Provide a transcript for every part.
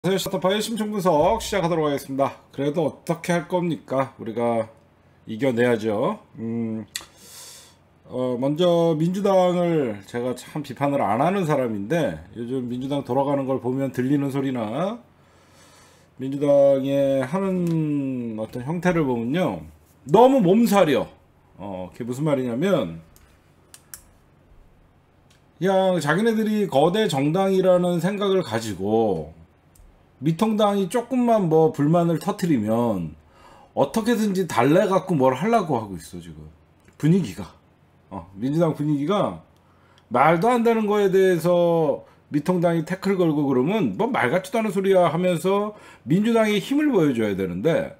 샤터파이 심층분석 시작하도록 하겠습니다. 그래도 어떻게 할 겁니까? 우리가 이겨내야죠. 먼저 민주당을 제가 참 비판을 안 하는 사람인데, 요즘 민주당 돌아가는 걸 보면 들리는 소리나 민주당의 하는 어떤 형태를 보면요, 너무 몸살이요. 그게 무슨 말이냐면, 그냥 자기네들이 거대 정당이라는 생각을 가지고 미통당이 조금만 뭐 불만을 터트리면 어떻게든지 달래갖고 뭘 하려고 하고 있어. 지금 분위기가 민주당 분위기가 말도 안 되는 거에 대해서 미통당이 태클 걸고 그러면 뭐 말 같지도 않은 소리야 하면서 민주당이 힘을 보여줘야 되는데,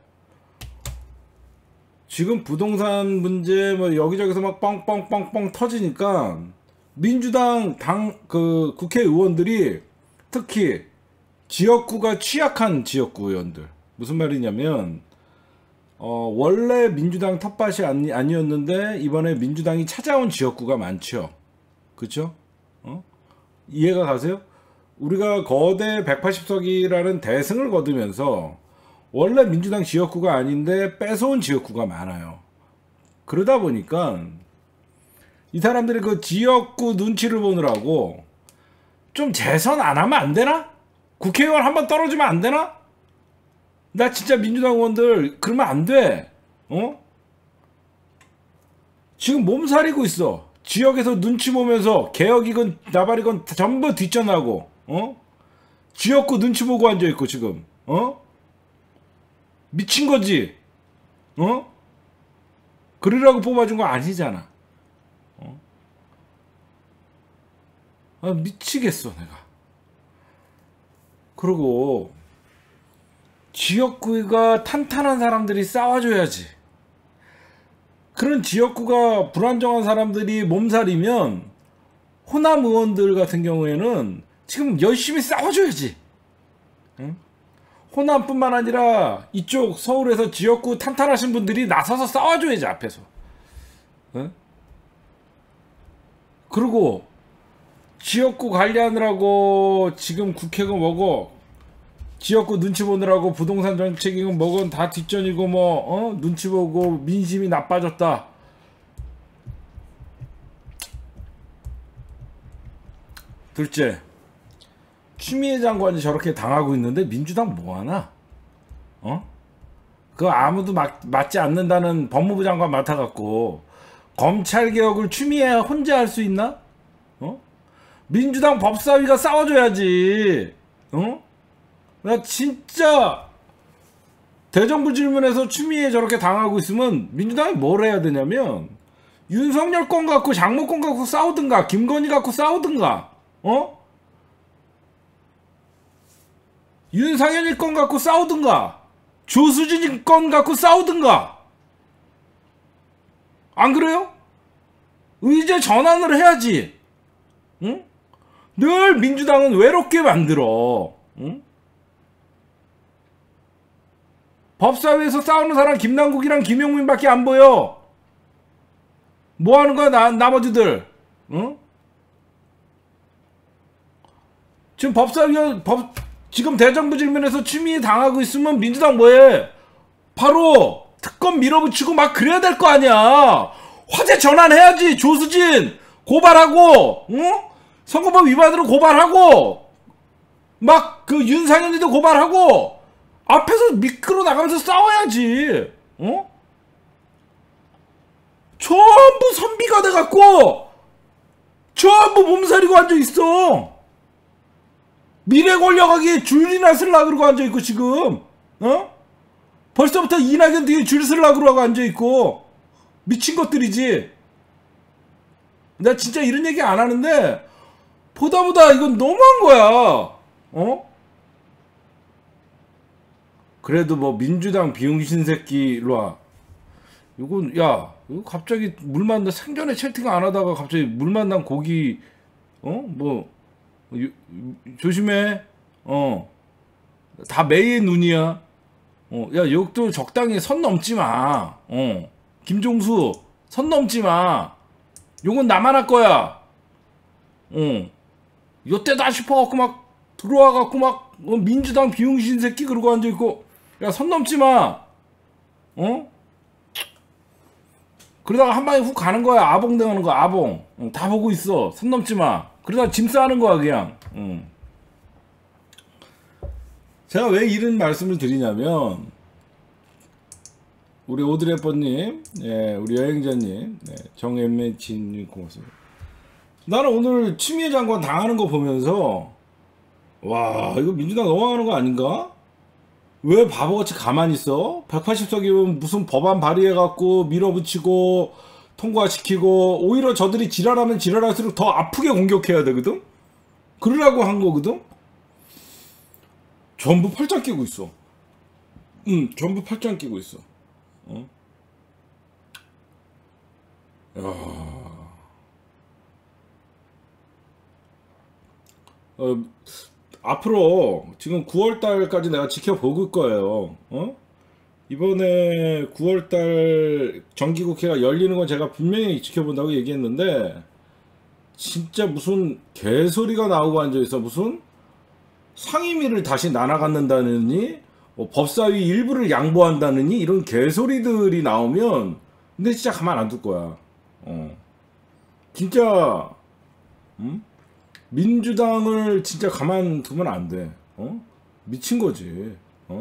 지금 부동산 문제 뭐 여기저기서 막 뻥뻥뻥뻥 터지니까 민주당 그 국회의원들이, 특히 지역구가 취약한 지역구 의원들, 무슨 말이냐면 원래 민주당 텃밭이 아니었는데 이번에 민주당이 찾아온 지역구가 많죠. 그쵸? 이해가 가세요? 우리가 거대 180석이라는 대승을 거두면서 원래 민주당 지역구가 아닌데 뺏어온 지역구가 많아요. 그러다 보니까 이 사람들이 그 지역구 눈치를 보느라고 좀 재선 안 하면 안 되나? 국회의원 한번 떨어지면 안 되나? 나 진짜 민주당 의원들 그러면 안 돼. 지금 몸살이고 있어. 지역에서 눈치 보면서 개혁이건 나발이건 전부 뒷전하고, 지역구 눈치 보고 앉아있고 지금, 미친 거지. 그러라고 뽑아준 거 아니잖아. 미치겠어 내가. 그리고 지역구가 탄탄한 사람들이 싸워줘야지. 그런 지역구가 불안정한 사람들이 몸살이면 호남 의원들 같은 경우에는 지금 열심히 싸워줘야지. 호남뿐만 아니라 이쪽 서울에서 지역구 탄탄하신 분들이 나서서 싸워줘야지, 앞에서. 그리고 지역구 관리하느라고 지금 국회가 뭐고, 지역구 눈치 보느라고 부동산 정책이고 뭐건 다 뒷전이고 뭐 눈치 보고 민심이 나빠졌다. 둘째, 추미애 장관이 저렇게 당하고 있는데 민주당 뭐하나? 그거 아무도 맞지 않는다는 법무부 장관 맡아갖고 검찰개혁을 추미애 혼자 할 수 있나? 민주당 법사위가 싸워줘야지. 나 진짜 대정부 질문에서 추미애 저렇게 당하고 있으면 민주당이 뭘 해야 되냐면, 윤석열 건 갖고 장모권 갖고 싸우든가, 김건희 갖고 싸우든가, 윤상현이 건 갖고 싸우든가, 조수진 건 갖고 싸우든가. 안 그래요? 의제 전환을 해야지. 늘 민주당은 외롭게 만들어. 법사위에서 싸우는 사람 김남국이랑 김용민밖에 안 보여. 뭐 하는 거야, 나머지들? 지금 지금 대정부 질문에서 추미애 당하고 있으면 민주당 뭐해? 바로 특검 밀어붙이고 막 그래야 될 거 아니야. 화제 전환해야지. 조수진 고발하고, 선거법 위반으로 고발하고, 막 그 윤상현이도 고발하고, 앞에서 미끄러 나가면서 싸워야지. 전부 선비가 돼갖고 전부 몸살이고 앉아있어. 미래 권력하기에 줄이나 쓸라 그러고 앉아있고 지금. 벌써부터 이낙연 뒤에 줄 쓸라 그러고 앉아있고 미친 것들이지. 나 진짜 이런 얘기 안 하는데 보다 이건 너무한 거야. 그래도 뭐 민주당 비용신 새끼 일로와. 이건 이거 갑자기 물 만나, 생전에 채팅 안 하다가 갑자기 물 만난 고기 조심해. 다 매의 눈이야. 야, 욕도 적당히 선 넘지 마. 김종수 선 넘지 마. 욕은 나만 할 거야. 요때다 싶어갖고 막 들어와갖고 막 민주당 비용신 새끼 그러고 앉아있고, 야, 선 넘지 마! 그러다가 한 방에 훅 가는 거야. 아봉 당하는 거야, 아봉. 다 보고 있어. 선 넘지 마. 그러다가 짐 싸는 거야, 그냥. 제가 왜 이런 말씀을 드리냐면, 우리 오드레퍼님, 예, 우리 여행자님, 네, 정엠매치님 고맙습니다. 나는 오늘 추미애 장관 당하는 거 보면서, 와, 이거 민주당 넘어가는 거 아닌가? 왜 바보같이 가만히 있어? 180석이면 무슨 법안 발의해갖고 밀어붙이고 통과시키고, 오히려 저들이 지랄하면 지랄할수록 더 아프게 공격해야 되거든? 그러라고 한 거거든? 전부 팔짱 끼고 있어. 전부 팔짱 끼고 있어. 앞으로 지금 9월달까지 내가 지켜보고 거예요. 이번에 9월달 정기국회가 열리는 건 제가 분명히 지켜본다고 얘기했는데, 진짜 무슨 개소리가 나오고 앉아있어. 무슨 상임위를 다시 나눠갖는다느니, 법사위 일부를 양보한다느니, 이런 개소리들이 나오면 근데 진짜 가만 안 둘 거야. 진짜 민주당을 진짜 가만 두면 안 돼. 미친 거지.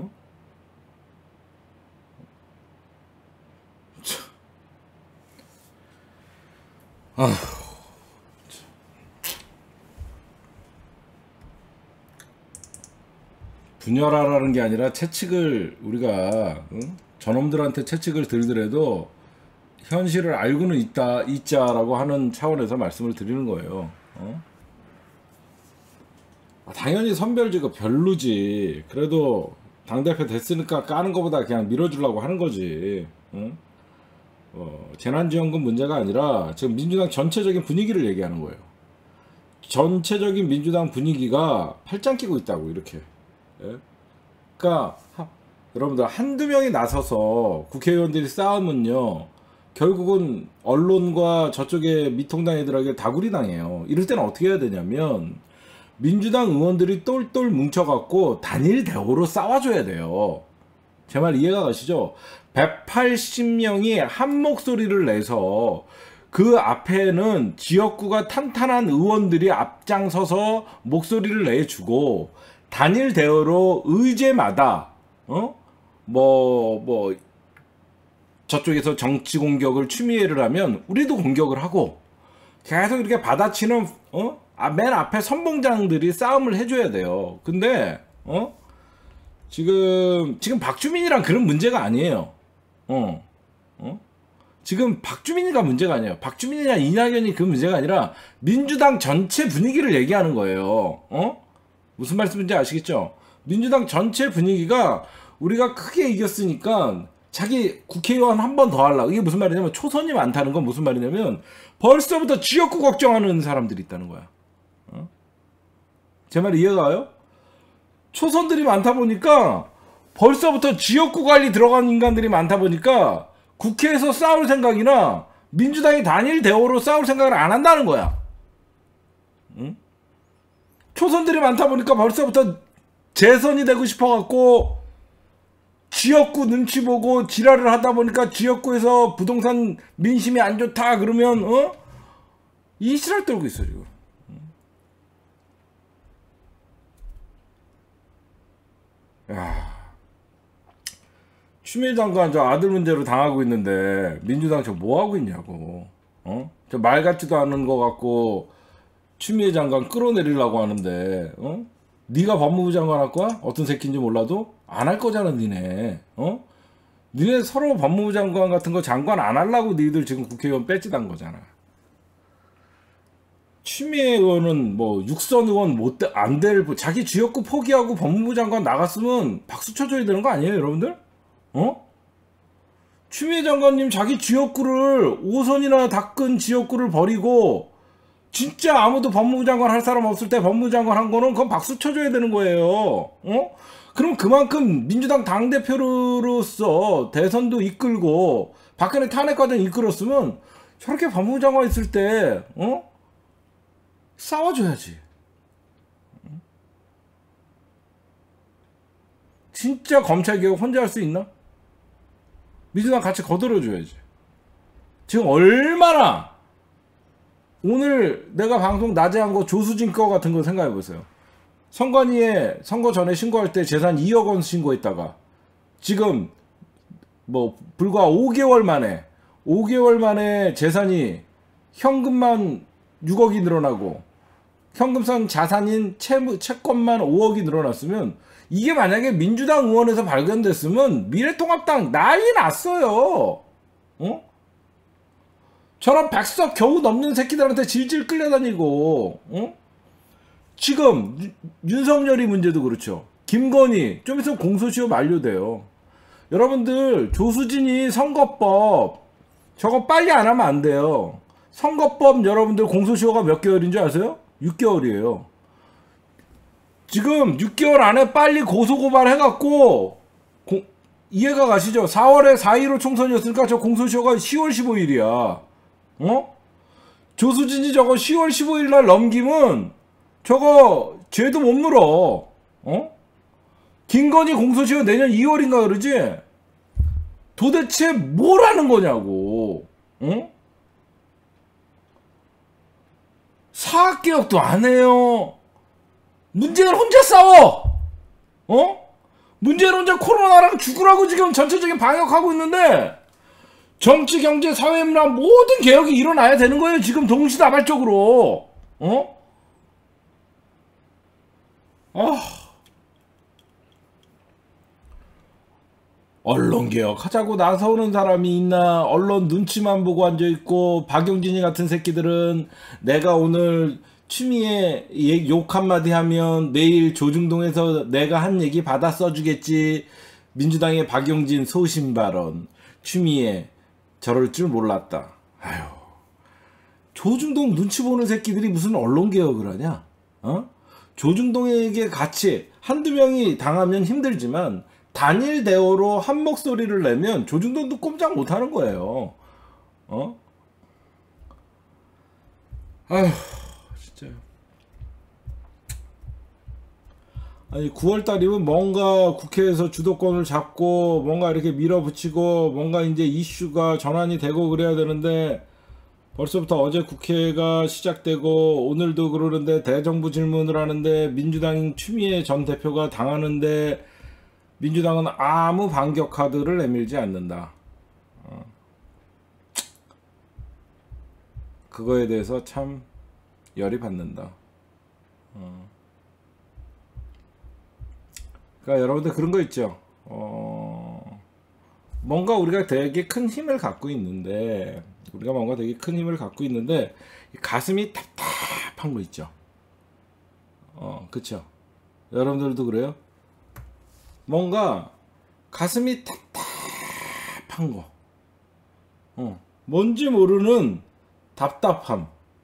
분열하라는 게 아니라 채찍을 우리가 저놈들한테 채찍을 들더라도 현실을 알고는 있자라고 하는 차원에서 말씀을 드리는 거예요. 당연히 선별지가 별로지. 그래도 당대표 됐으니까 까는 것보다 그냥 밀어주려고 하는 거지. 재난지원금 문제가 아니라 지금 민주당 전체적인 분위기를 얘기하는 거예요. 전체적인 민주당 분위기가 팔짱 끼고 있다고, 이렇게. 예? 그러니까 여러분들 한두 명이 나서서 국회의원들이 싸우면요, 결국은 언론과 저쪽에 미통당 애들에게 다구리 당해요. 이럴 때는 어떻게 해야 되냐면, 민주당 의원들이 똘똘 뭉쳐갖고 단일 대우로 싸워줘야 돼요. 제 말 이해가 가시죠? 180명이 한 목소리를 내서 그 앞에는 지역구가 탄탄한 의원들이 앞장서서 목소리를 내주고, 단일 대우로 의제마다 저쪽에서 정치 공격을 추미애를 하면 우리도 공격을 하고, 계속 이렇게 받아치는 맨 앞에 선봉장들이 싸움을 해줘야 돼요. 근데 지금 박주민이랑 그런 문제가 아니에요. 지금 박주민이가 문제가 아니에요. 박주민이나 이낙연이 그 문제가 아니라 민주당 전체 분위기를 얘기하는 거예요. 무슨 말씀인지 아시겠죠? 민주당 전체 분위기가 우리가 크게 이겼으니까 자기 국회의원 한 번 더 하려고. 이게 무슨 말이냐면, 초선이 많다는 건 무슨 말이냐면 벌써부터 지역구 걱정하는 사람들이 있다는 거야. 제 말이 이해가 가요? 초선들이 많다 보니까 벌써부터 지역구 관리 들어간 인간들이 많다 보니까 국회에서 싸울 생각이나 민주당이 단일 대우로 싸울 생각을 안 한다는 거야. 초선들이 많다 보니까 벌써부터 재선이 되고 싶어갖고 지역구 눈치 보고 지랄을 하다 보니까 지역구에서 부동산 민심이 안 좋다 그러면 이 지랄 떨고 있어 지금. 야, 추미애 장관 저 아들 문제로 당하고 있는데 민주당 저 뭐 하고 있냐고. 저 말 같지도 않은 거 갖고 추미애 장관 끌어내리려고 하는데, 네가 법무부 장관 할 거야? 어떤 새끼인지 몰라도 안 할 거잖아, 니네. 니네 서로 법무부 장관 같은 거 장관 안 하려고 니들 지금 국회의원 배지단 거잖아. 추미애 의원은 뭐 육선 의원 안 될, 자기 지역구 포기하고 법무부 장관 나갔으면 박수 쳐줘야 되는 거 아니에요, 여러분들? 추미애 장관님 자기 지역구를 5선이나 닦은 지역구를 버리고 진짜 아무도 법무부 장관 할 사람 없을 때 법무부 장관 한 거는 그건 박수 쳐줘야 되는 거예요. 그럼 그만큼 민주당 당대표로서 대선도 이끌고 박근혜 탄핵 과정 이끌었으면 저렇게 법무부 장관 있을 때 싸워줘야지. 진짜 검찰개혁 혼자 할 수 있나? 민주당 같이 거들어줘야지. 지금 얼마나 오늘 내가 방송 낮에 한 거 조수진 거 같은 거 생각해보세요. 선관위에 선거 전에 신고할 때 재산 2억 원 신고했다가 지금 뭐 불과 5개월 만에 재산이 현금만 6억이 늘어나고 현금성 자산인 채권만 5억이 늘어났으면 이게 만약에 민주당 의원에서 발견됐으면 미래통합당 난리 났어요. 어? 저런 100석 겨우 넘는 새끼들한테 질질 끌려다니고, 어? 지금 윤석열이 문제도 그렇죠. 김건희 좀 있으면 공소시효 만료돼요. 여러분들 조수진이 선거법 저거 빨리 안 하면 안 돼요. 선거법 여러분들 공소시효가 몇 개월인 줄 아세요? 6개월이에요. 지금 6개월 안에 빨리 고소고발 해갖고 이해가 가시죠? 4월에 4.15 총선이었으니까 저 공소시효가 10월 15일이야. 어? 조수진이 저거 10월 15일 날 넘기면 저거 죄도 못 물어. 어? 김건희 공소시효 내년 2월인가 그러지? 도대체 뭘 하는 거냐고. 어? 사학개혁도 안 해요. 문재인 혼자 싸워. 어? 문재인 혼자 코로나랑 죽으라고 지금 전체적인 방역하고 있는데 정치, 경제, 사회, 문화 모든 개혁이 일어나야 되는 거예요. 지금 동시다발적으로. 어? 언론 개혁하자고 나서는 사람이 있나? 언론 눈치만 보고 앉아있고 박용진이 같은 새끼들은 내가 오늘 추미애 욕 한마디 하면 내일 조중동에서 내가 한 얘기 받아 써주겠지. 민주당의 박용진 소신발언. 추미애 저럴 줄 몰랐다. 아휴, 조중동 눈치 보는 새끼들이 무슨 언론개혁을 하냐? 어? 조중동에게 같이 한두 명이 당하면 힘들지만 단일 대오로 한 목소리를 내면 조중동도 꼼짝 못하는 거예요. 어? 아휴, 진짜. 아니 9월달이면 뭔가 국회에서 주도권을 잡고 뭔가 이렇게 밀어붙이고 뭔가 이제 이슈가 전환이 되고 그래야 되는데 벌써부터 어제 국회가 시작되고 오늘도 그러는데 대정부 질문을 하는데 민주당 추미애 전 대표가 당하는데 민주당은 아무 반격 카드를 내밀지 않는다. 그거에 대해서 참 열이 받는다. 그러니까 여러분들 그런 거 있죠. 뭔가 우리가 되게 큰 힘을 갖고 있는데 가슴이 답답한 거 있죠. 그쵸? 여러분들도 그래요? 뭔가 가슴이 답답한 거. 뭔지 모르는 답답함.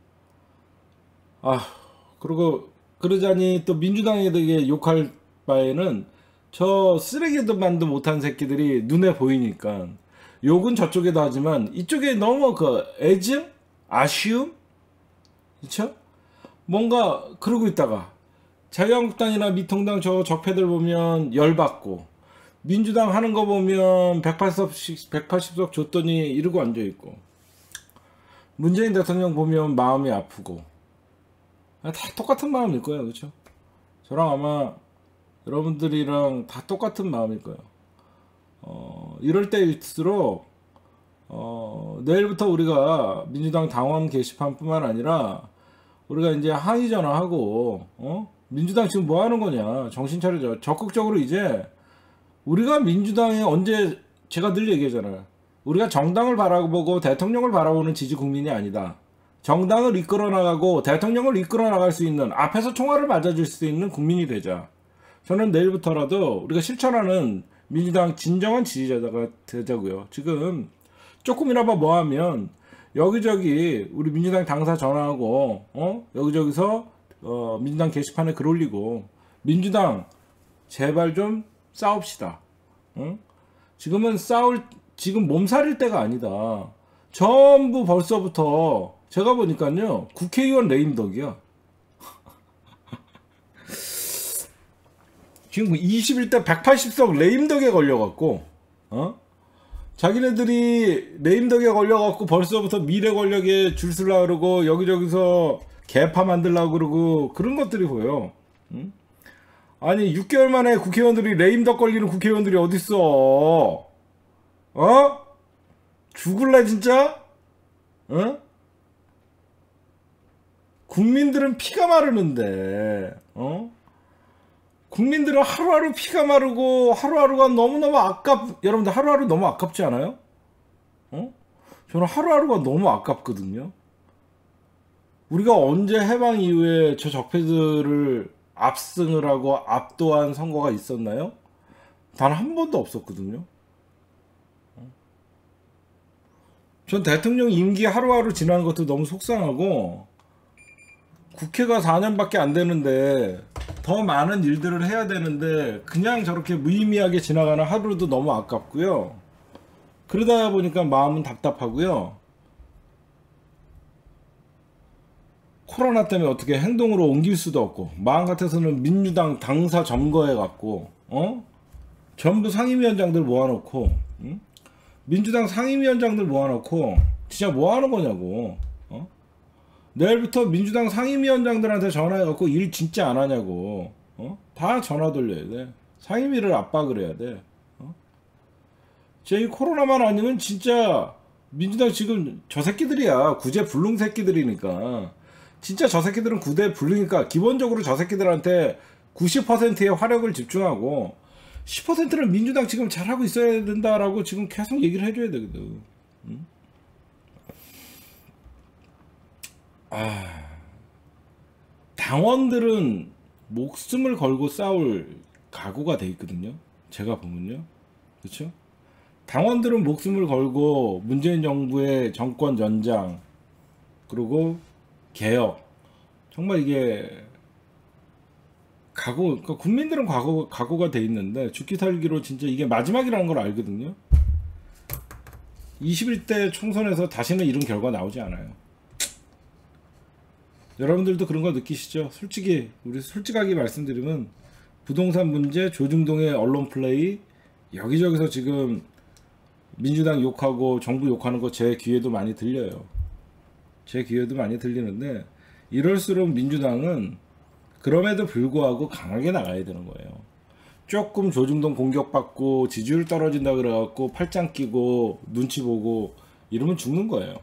그리고 그러자니 또 민주당에 되게 욕할 바에는 저 쓰레기만도 못한 새끼들이 눈에 보이니까 욕은 저쪽에다 하지만 이쪽에 너무 그 애증? 아쉬움? 그쵸? 뭔가 그러고 있다가 자유한국당이나 미통당 저 적폐들 보면 열받고 민주당 하는 거 보면 180석 줬더니 이러고 앉아있고 문재인 대통령 보면 마음이 아프고 다 똑같은 마음일 거예요. 그쵸? 저랑 아마 여러분들이랑 다 똑같은 마음일 거예요. 이럴 때일수록 내일부터 우리가 민주당 당원 게시판뿐만 아니라 우리가 이제 항의 전화하고 민주당 지금 뭐 하는 거냐 정신 차려줘. 적극적으로 이제 우리가 민주당에 언제 제가 늘 얘기하잖아요. 우리가 정당을 바라보고 대통령을 바라보는 지지 국민이 아니다. 정당을 이끌어 나가고 대통령을 이끌어 나갈 수 있는 앞에서 총알을 맞아줄 수 있는 국민이 되자. 저는 내일부터라도 우리가 실천하는 민주당 진정한 지지자가 되자고요. 지금 조금이나마 뭐하면 여기저기 우리 민주당 당사 전화하고 여기저기서 민주당 게시판에 글 올리고 민주당 제발 좀 싸웁시다. 지금 몸살일 때가 아니다. 전부 벌써부터 제가 보니까요 국회의원 레임덕이야. 지금 21대 180석 레임덕에 걸려갖고 자기네들이 레임덕에 걸려갖고 벌써부터 미래 권력에 줄 서려고 그러고 여기저기서 개파 만들려고 그러고 그런 것들이 보여. 응? 아니 6개월 만에 국회의원들이 레임덕 걸리는 국회의원들이 어딨어. 죽을래 진짜? 국민들은 피가 마르는데 국민들은 하루하루 피가 마르고 하루하루가 너무너무 여러분들 하루하루 너무 아깝지 않아요? 저는 하루하루가 너무 아깝거든요. 우리가 언제 해방 이후에 저 적폐들을 압승을 하고 압도한 선거가 있었나요? 단 한 번도 없었거든요. 전 대통령 임기 하루하루 지나는 것도 너무 속상하고 국회가 4년밖에 안 되는데 더 많은 일들을 해야 되는데 그냥 저렇게 무의미하게 지나가는 하루도 너무 아깝고요. 그러다 보니까 마음은 답답하고요. 코로나 때문에 어떻게 행동으로 옮길 수도 없고 마음 같아서는 민주당 당사 점거해 갖고 전부 상임위원장들 모아놓고 민주당 상임위원장들 모아놓고 진짜 뭐하는 거냐고. 내일부터 민주당 상임위원장들한테 전화해갖고 일 진짜 안 하냐고. 다 전화 돌려야 돼. 상임위를 압박을 해야 돼. 진짜 이 코로나만 아니면 진짜 민주당 지금 저 새끼들이야. 구제불능 새끼들이니까. 진짜 저 새끼들은 구제불능이니까 기본적으로 저 새끼들한테 90%의 화력을 집중하고 10%는 민주당 지금 잘하고 있어야 된다라고 지금 계속 얘기를 해줘야 되거든. 당원들은 목숨을 걸고 싸울 각오가 돼 있거든요. 제가 보면요. 그렇죠? 당원들은 목숨을 걸고 문재인 정부의 정권 연장 그리고 개혁 정말 이게 그러니까 국민들은 각오가 돼 있는데 죽기 살기로 진짜 이게 마지막이라는 걸 알거든요. 21대 총선에서 다시는 이런 결과 나오지 않아요. 여러분들도 그런 거 느끼시죠? 우리 솔직하게 말씀드리면 부동산 문제, 조중동의 언론 플레이 여기저기서 지금 민주당 욕하고 정부 욕하는 거 제 귀에도 많이 들려요. 제 귀에도 많이 들리는데 이럴수록 민주당은 그럼에도 불구하고 강하게 나가야 되는 거예요. 조금 조중동 공격받고 지지율 떨어진다 그래갖고 팔짱 끼고 눈치 보고 이러면 죽는 거예요.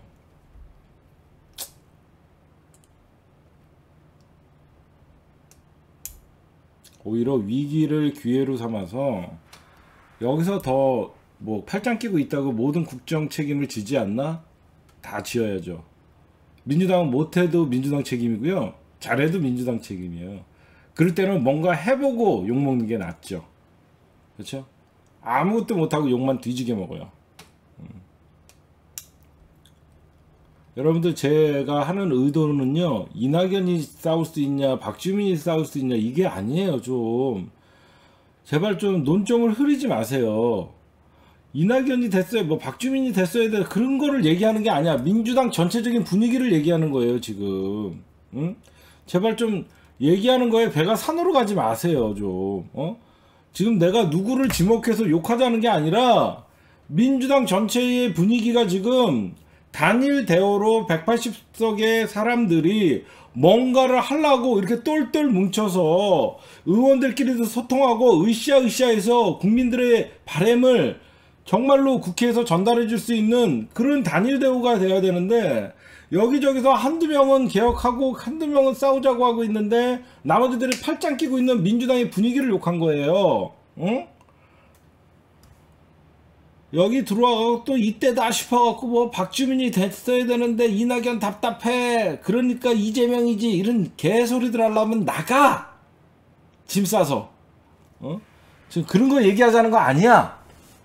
오히려 위기를 기회로 삼아서 여기서 더 뭐 팔짱 끼고 있다고 모든 국정 책임을 지지 않나? 다 지어야죠. 민주당은 못해도 민주당 책임이고요. 잘해도 민주당 책임이에요. 그럴 때는 뭔가 해보고 욕먹는 게 낫죠. 그렇죠? 아무것도 못하고 욕만 뒤지게 먹어요. 여러분들 제가 하는 의도는요. 이낙연이 싸울 수 있냐 박주민이 싸울 수 있냐 이게 아니에요. 좀 제발 좀 논점을 흐리지 마세요. 이낙연이 됐어요 뭐 박주민이 됐어야 돼 그런 거를 얘기하는 게 아니야. 민주당 전체적인 분위기를 얘기하는 거예요 지금. 응? 제발 좀 얘기하는 거에 배가 산으로 가지 마세요 좀. 지금 내가 누구를 지목해서 욕하자는 게 아니라 민주당 전체의 분위기가 지금 단일 대오로 180석의 사람들이 뭔가를 하려고 이렇게 똘똘 뭉쳐서 의원들끼리도 소통하고 으쌰으쌰해서 국민들의 바람을 정말로 국회에서 전달해 줄 수 있는 그런 단일 대우가 돼야 되는데 여기저기서 한두 명은 개혁하고 한두 명은 싸우자고 하고 있는데 나머지들이 팔짱 끼고 있는 민주당의 분위기를 욕한 거예요. 응? 여기 들어와가고 또 이때다 싶어갖고 뭐 박주민이 됐어야 되는데 이낙연 답답해 그러니까 이재명이지 이런 개소리들 하려면 나가 짐 싸서. 지금 그런 거 얘기하자는 거 아니야.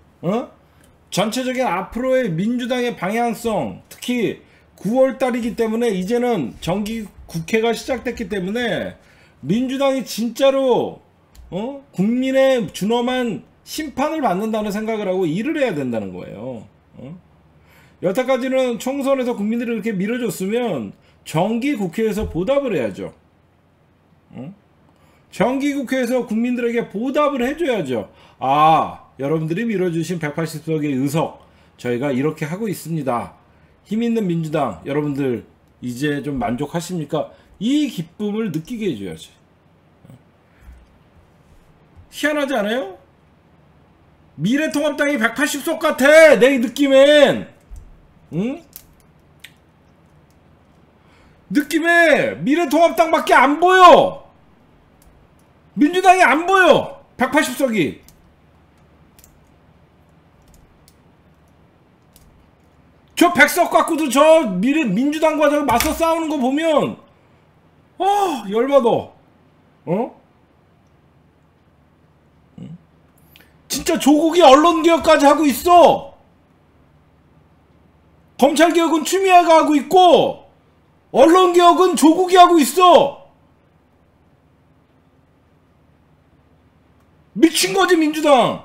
전체적인 앞으로의 민주당의 방향성 특히 9월달이기 때문에 이제는 정기 국회가 시작됐기 때문에 민주당이 진짜로 국민의 준엄한 심판을 받는다는 생각을 하고 일을 해야 된다는 거예요. 여태까지는 총선에서 국민들이 이렇게 밀어줬으면 정기 국회에서 보답을 해야죠. 정기국회에서 국민들에게 보답을 해줘야죠. 아, 여러분들이 밀어주신 180석의 의석 저희가 이렇게 하고 있습니다. 힘있는 민주당 여러분들 이제 좀 만족하십니까? 이 기쁨을 느끼게 해줘야지. 희한하지 않아요? 미래통합당이 180석 같아 내 느낌엔. 응? 느낌에 미래통합당밖에 안 보여. 민주당이 안 보여. 180석이. 저 100석 갖고도 저 민주당과 저 맞서 싸우는 거 보면 열받아. 진짜 조국이 언론개혁까지 하고 있어. 검찰개혁은 추미애가 하고 있고 언론개혁은 조국이 하고 있어. 미친거지 민주당.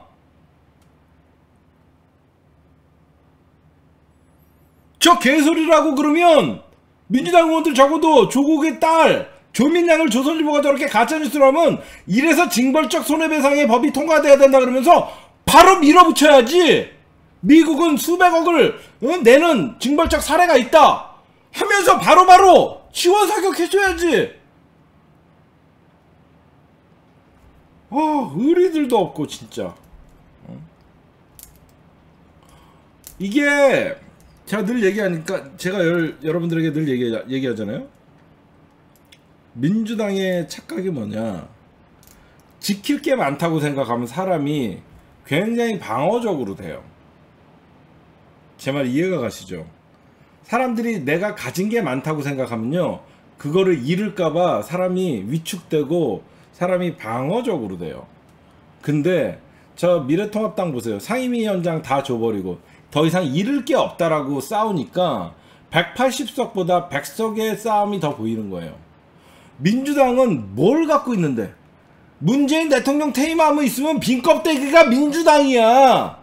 저 개소리라고 그러면 민주당 의원들 적어도 조국의 딸 조민양을 조선일보가 저렇게 가짜뉴스를 하면 이래서 징벌적 손해배상의 법이 통과돼야 된다 그러면서 바로 밀어붙여야지. 미국은 수백억을 내는 징벌적 사례가 있다 하면서 바로바로 지원 사격해줘야지. 의리들도 없고 진짜. 이게 제가 늘 얘기하니까 제가 여러분들에게 늘 얘기하잖아요. 민주당의 착각이 뭐냐, 지킬 게 많다고 생각하면 사람이 굉장히 방어적으로 돼요. 제 말 이해가 가시죠? 사람들이 내가 가진 게 많다고 생각하면요, 그거를 잃을까봐 사람이 위축되고 사람이 방어적으로 돼요. 근데 저 미래통합당 보세요. 상임위원장 다 줘버리고 더 이상 잃을 게 없다라고 싸우니까 180석보다 100석의 싸움이 더 보이는 거예요. 민주당은 뭘 갖고 있는데? 문재인 대통령 퇴임하면 있으면 빈 껍데기가 민주당이야.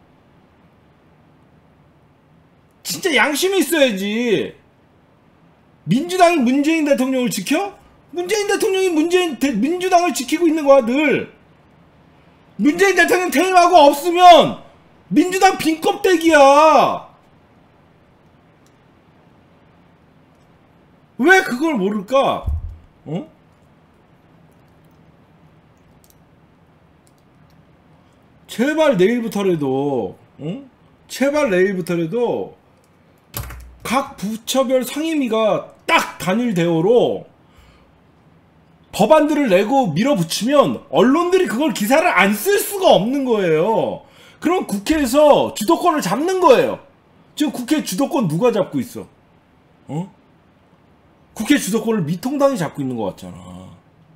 진짜 양심이 있어야지. 민주당이 문재인 대통령을 지켜? 문재인 대통령이 민주당을 지키고 있는 거야 늘. 문재인 대통령 퇴임하고 없으면 민주당 빈 껍데기야. 왜 그걸 모를까? 제발 내일부터라도 제발 내일부터라도 각 부처별 상임위가 딱 단일 대우로 법안들을 내고 밀어붙이면 언론들이 그걸 기사를 안 쓸 수가 없는 거예요. 그럼 국회에서 주도권을 잡는 거예요. 지금 국회 주도권 누가 잡고 있어? 국회 주도권을 미통당이 잡고 있는 것 같잖아.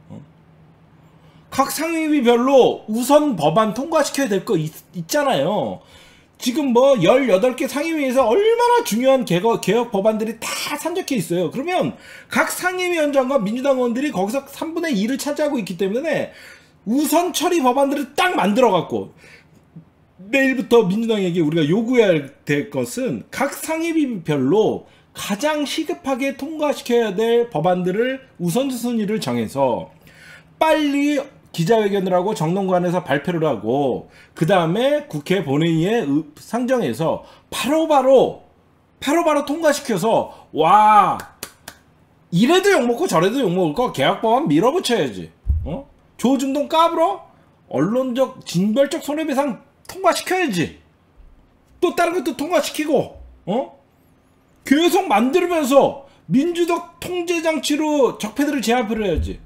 각 상임위별로 우선 법안 통과시켜야 될 거 있잖아요. 지금 뭐 18개 상임위에서 얼마나 중요한 개혁 법안들이 다 산적해 있어요. 그러면 각 상임위원장과 민주당 의원들이 거기서 3분의 2를 차지하고 있기 때문에 우선 처리 법안들을 딱 만들어 갖고 내일부터 민주당에게 우리가 요구해야 될 것은 각 상임위별로 가장 시급하게 통과시켜야 될 법안들을 우선순위를 정해서 빨리 기자회견을 하고 정론관에서 발표를 하고 그 다음에 국회 본회의에 상정해서 바로바로 통과시켜서 와 이래도 욕먹고 저래도 욕먹을 거 개혁법안 밀어붙여야지. 조중동 까불어? 언론적 징벌적 손해배상 통과시켜야지. 또 다른 것도 통과시키고 계속 만들면서 민주적 통제장치로 적폐들을 제압을 해야지.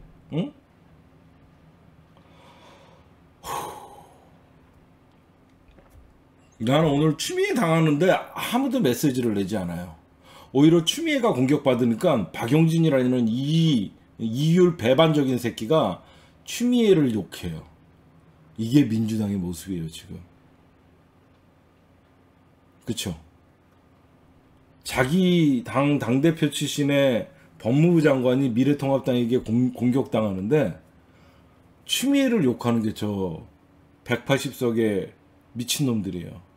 나는 오늘 추미애 당하는데 아무도 메시지를 내지 않아요. 오히려 추미애가 공격받으니까 박용진이라는 이 이율 배반적인 새끼가 추미애를 욕해요. 이게 민주당의 모습이에요 지금. 그쵸? 자기 당대표 출신의 법무부 장관이 미래통합당에게 공격당하는데 추미애를 욕하는 게 저 180석의 미친놈들이에요.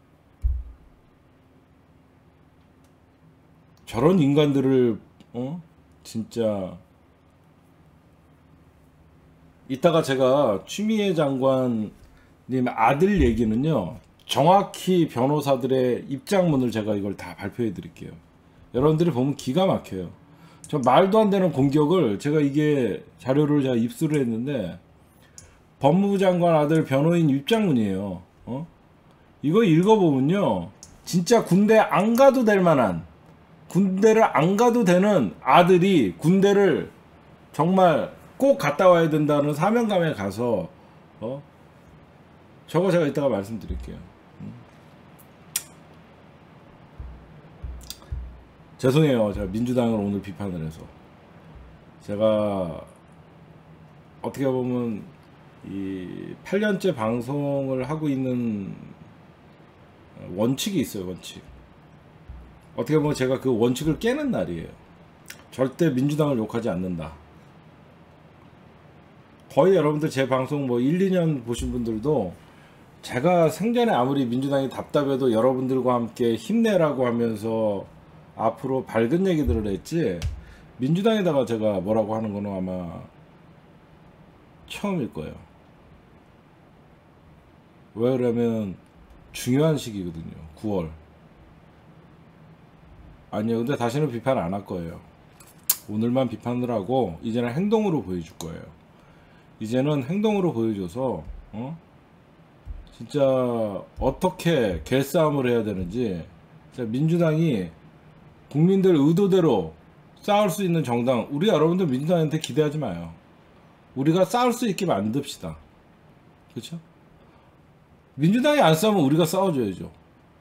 저런 인간들을 진짜 이따가 제가 추미애 장관님 아들 얘기는요, 정확히 변호사들의 입장문을 제가 이걸 다 발표해 드릴게요. 여러분들이 보면 기가 막혀요. 저 말도 안 되는 공격을, 제가 이게 자료를 제가 입수를 했는데 법무부 장관 아들 변호인 입장문이에요. 이거 읽어보면요, 진짜 군대 안 가도 될 만한, 군대를 안 가도 되는 아들이 군대를 정말 꼭 갔다 와야 된다는 사명감에 가서 저거 제가 이따가 말씀드릴게요. 죄송해요, 제가 민주당을 오늘 비판을 해서. 제가 어떻게 보면 이 8년째 방송을 하고 있는 원칙이 있어요. 원칙. 어떻게 보면 제가 그 원칙을 깨는 날이에요. 절대 민주당을 욕하지 않는다. 거의 여러분들 제 방송 뭐 1, 2년 보신 분들도 제가 생전에 아무리 민주당이 답답해도 여러분들과 함께 힘내라고 하면서 앞으로 밝은 얘기들을 했지, 민주당에다가 제가 뭐라고 하는 거는 아마 처음일 거예요. 왜 그러면 중요한 시기거든요. 9월. 아니요, 근데 다시는 비판 안 할 거예요. 오늘만 비판을 하고 이제는 행동으로 보여줄 거예요. 이제는 행동으로 보여줘서 진짜 어떻게 개싸움을 해야 되는지, 민주당이 국민들 의도대로 싸울 수 있는 정당, 우리 여러분들 민주당한테 기대하지 마요. 우리가 싸울 수 있게 만듭시다. 그렇죠? 민주당이 안 싸우면 우리가 싸워줘야죠.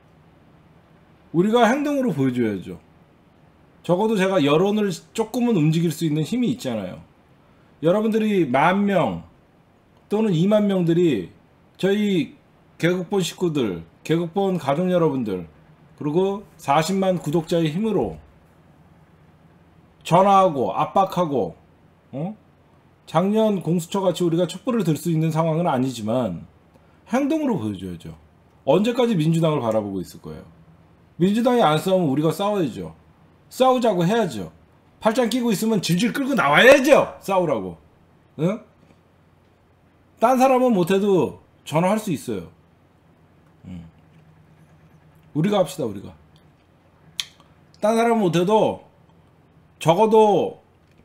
우리가 행동으로 보여줘야죠. 적어도 제가 여론을 조금은 움직일 수 있는 힘이 있잖아요. 여러분들이 10,000명 또는 20,000명들이 저희 개국본 식구들, 개국본 가족 여러분들, 그리고 40만 구독자의 힘으로 전화하고 압박하고 작년 공수처같이 우리가 촛불을 들 수 있는 상황은 아니지만 행동으로 보여줘야죠. 언제까지 민주당을 바라보고 있을 거예요? 민주당이 안 싸우면 우리가 싸워야죠. 싸우자고 해야죠. 팔짱 끼고 있으면 질질 끌고 나와야죠. 싸우라고. 응? 딴 사람은 못해도 전화할 수 있어요. 우리가 합시다. 우리가. 딴 사람은 못해도 적어도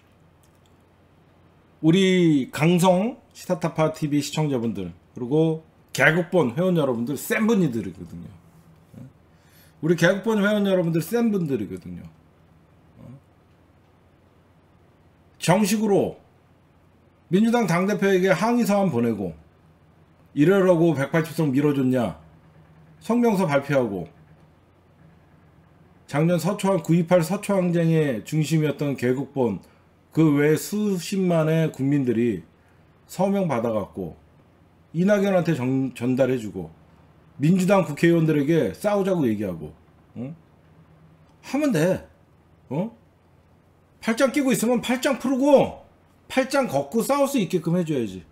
우리 강성 시타타파 TV 시청자분들, 그리고 개국본 회원 여러분들 센 분들이거든요. 우리 개국본 회원 여러분들 센 분들이거든요. 정식으로 민주당 당대표에게 항의서한 보내고, 이러라고 180석 밀어줬냐, 성명서 발표하고, 작년 서초항 9.28 서초항쟁의 중심이었던 개국본 그 외 수십만의 국민들이 서명 받아갖고 이낙연한테 전달해주고, 민주당 국회의원들에게 싸우자고 얘기하고, 하면 돼. 팔짱 끼고 있으면 팔짱 풀고 팔짱 걷고 싸울 수 있게끔 해줘야지.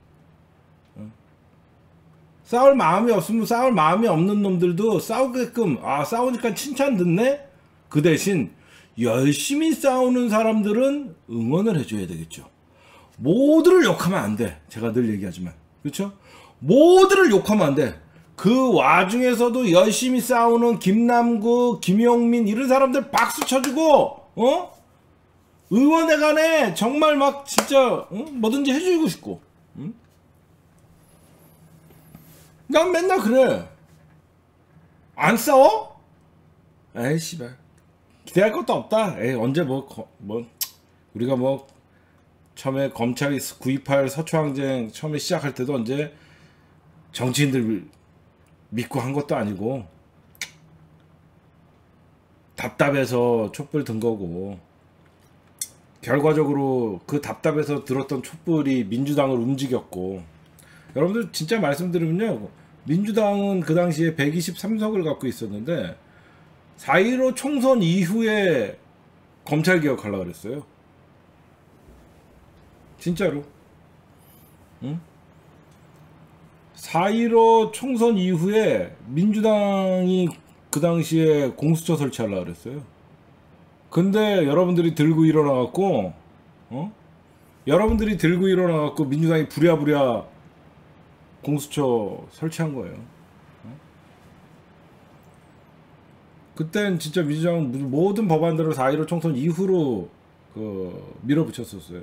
싸울 마음이 없으면, 싸울 마음이 없는 놈들도 싸우게끔, 싸우니까 칭찬 듣네? 그 대신 열심히 싸우는 사람들은 응원을 해줘야 되겠죠. 모두를 욕하면 안 돼. 제가 늘 얘기하지만. 그렇죠? 모두를 욕하면 안 돼. 그 와중에서도 열심히 싸우는 김남국, 김용민 이런 사람들 박수 쳐주고, 의원회관에 정말 막 진짜 뭐든지 해주고 싶고. 난 맨날 그래. 안 싸워? 에이 씨발, 기대할 것도 없다. 에이, 언제 우리가 처음에 검찰이 9.28 서초항쟁 처음에 시작할 때도 언제 정치인들 믿고 한 것도 아니고 답답해서 촛불 든 거고, 결과적으로 그 답답해서 들었던 촛불이 민주당을 움직였고, 여러분들 진짜 말씀드리면요, 민주당은 그 당시에 123석을 갖고 있었는데 4.15 총선 이후에 검찰개혁하려고 그랬어요. 진짜로. 4.15 총선 이후에 민주당이 그 당시에 공수처 설치하려고 그랬어요. 근데 여러분들이 들고 일어나갖고 여러분들이 들고 일어나갖고 민주당이 부랴부랴 공수처 설치한 거예요. 그땐 진짜 민주당은 모든 법안들을 4.15 총선 이후로 밀어붙였었어요.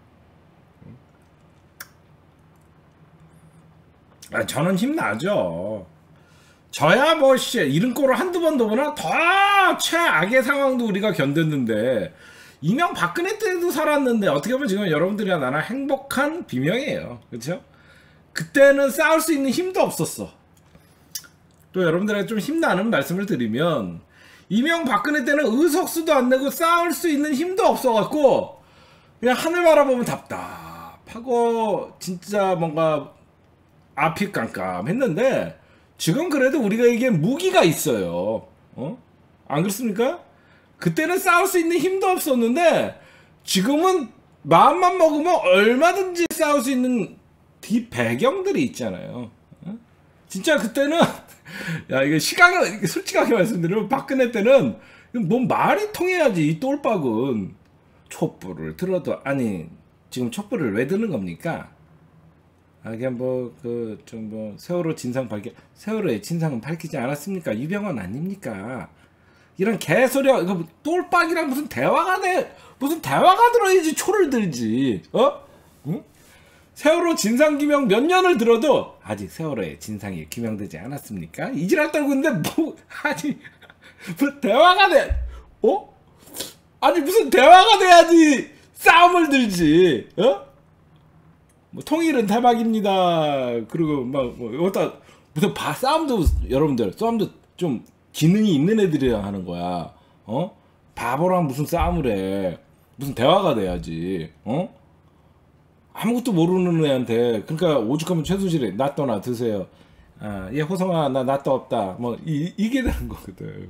저는 힘나죠. 저야 뭐 이런 꼴을 한두 번 더 보나 더 최악의 상황도 우리가 견뎠는데, 이명박근혜 때도 살았는데 어떻게 보면 지금 여러분들이랑 나랑 행복한 비명이에요. 그렇죠? 그때는 싸울 수 있는 힘도 없었어. 또 여러분들에게 좀 힘나는 말씀을 드리면, 이명박근혜 때는 의석수도 안 내고 싸울 수 있는 힘도 없어갖고 그냥 하늘 바라보면 답답하고 진짜 뭔가 앞이 깜깜했는데, 지금 그래도 우리가 이게 무기가 있어요. 안 그렇습니까? 그때는 싸울 수 있는 힘도 없었는데 지금은 마음만 먹으면 얼마든지 싸울 수 있는 뒤 배경들이 있잖아요. 진짜 그때는 야, 이거 시각을 솔직하게 말씀드리면 박근혜 때는 뭔 말이 통해야지. 이 똘박은 촛불을 들어도, 아니 지금 촛불을 왜 드는 겁니까? 그냥 세월호 진상 세월호의 진상은 밝히지 않았습니까? 이병헌 아닙니까? 이런 개소리. 이거 똘박이랑 무슨 대화가 들어야지 초를 들지. 응? 세월호 진상규명 몇 년을 들어도 아직 세월호의 진상이 규명되지 않았습니까? 이지랄 떨고 있는데 아니 무슨 대화가 돼? 아니 무슨 대화가 돼야지 싸움을 들지. 뭐 통일은 대박입니다. 그리고 무슨 싸움도, 여러분들 싸움도 좀 기능이 있는 애들이랑 하는 거야. 바보랑 무슨 싸움을 해. 무슨 대화가 돼야지. 아무것도 모르는 애한테. 그러니까 오죽하면 최순실이 낫떠나 드세요. 얘 호성아 나 낫떠 없다. 뭐 이게 되는 거거든.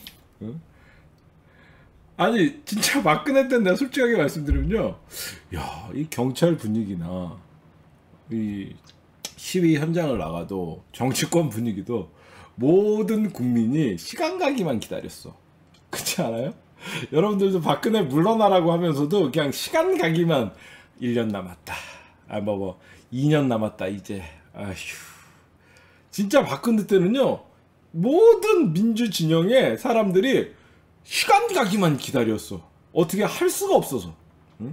아니 진짜 박근혜 때 내가 솔직하게 말씀드리면요, 야, 이 경찰 분위기나 이 시위 현장을 나가도 정치권 분위기도 모든 국민이 시간 가기만 기다렸어. 그렇지 않아요? 여러분들도 박근혜 물러나라고 하면서도 그냥 시간 가기만, 1년 남았다. 2년 남았다 이제. 아휴. 진짜 박근혜 때는요, 모든 민주 진영의 사람들이 시간 가기만 기다렸어. 어떻게 할 수가 없어서. 응?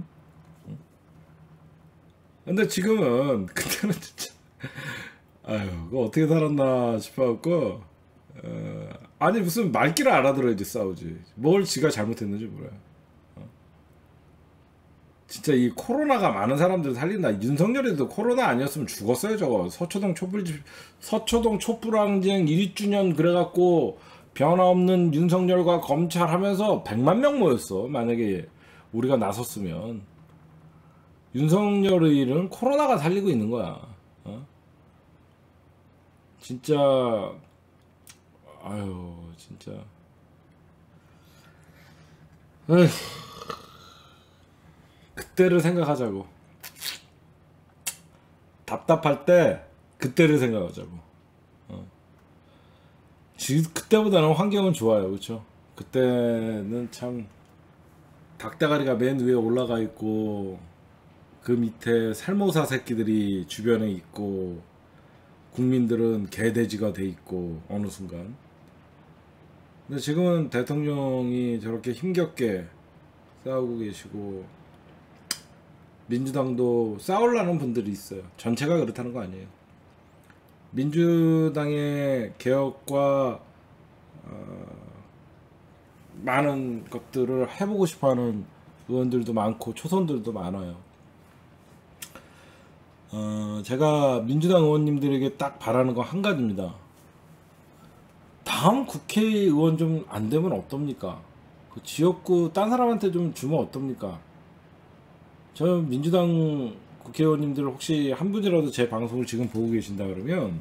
근데 지금은, 그때는 진짜 아유, 그거 어떻게 살았나 싶어갖고, 아니 무슨 말귀를 알아들어야지 싸우지. 뭘 지가 잘못했는지 몰라요. 진짜 이 코로나가 많은 사람들 살린다. 윤석열이도 코로나 아니었으면 죽었어요 저거. 서초동 촛불항쟁 1주년 그래갖고 변화 없는 윤석열과 검찰 하면서 100만 명 모였어. 만약에 우리가 나섰으면. 윤석열의 일은 코로나가 살리고 있는 거야. 진짜 아유 진짜 에휴. 그때를 생각하자고. 답답할 때 그때를 생각하자고. 그때보다는 환경은 좋아요. 그렇죠? 그때는 참 닭대가리가 맨 위에 올라가 있고 그 밑에 살모사 새끼들이 주변에 있고 국민들은 개돼지가 돼 있고 어느 순간. 근데 지금은 대통령이 저렇게 힘겹게 싸우고 계시고 민주당도 싸우려는 분들이 있어요. 전체가 그렇다는 거 아니에요. 민주당의 개혁과 많은 것들을 해보고 싶어하는 의원들도 많고 초선들도 많아요. 제가 민주당 의원님들에게 딱 바라는 거 한 가지입니다. 다음 국회의원 좀 안 되면 어떻습니까? 그 지역구 딴 사람한테 좀 주면 어떻습니까? 저 민주당 국회의원님들 혹시 한 분이라도 제 방송을 지금 보고 계신다 그러면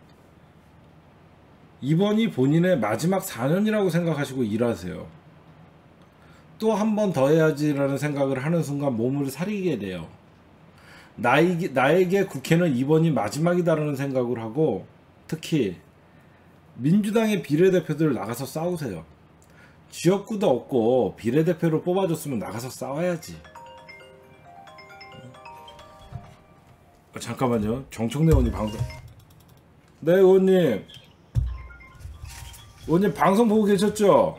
이번이 본인의 마지막 4년이라고 생각하시고 일하세요. 또 한 번 더 해야지라는 생각을 하는 순간 몸을 사리게 돼요. 나에게 국회는 이번이 마지막이다라는 생각을 하고, 특히 민주당의 비례대표들 나가서 싸우세요. 지역구도 없고 비례대표로 뽑아줬으면 나가서 싸워야지. 잠깐만요. 정청래 의원님 방송. 네, 의원님. 의원님 방송 보고 계셨죠?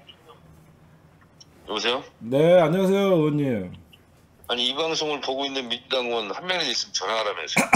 여보세요? 네, 안녕하세요, 의원님. 아니 이 방송을 보고 있는 민주당 의원 한 명이라도 있으면 전화하라면서요.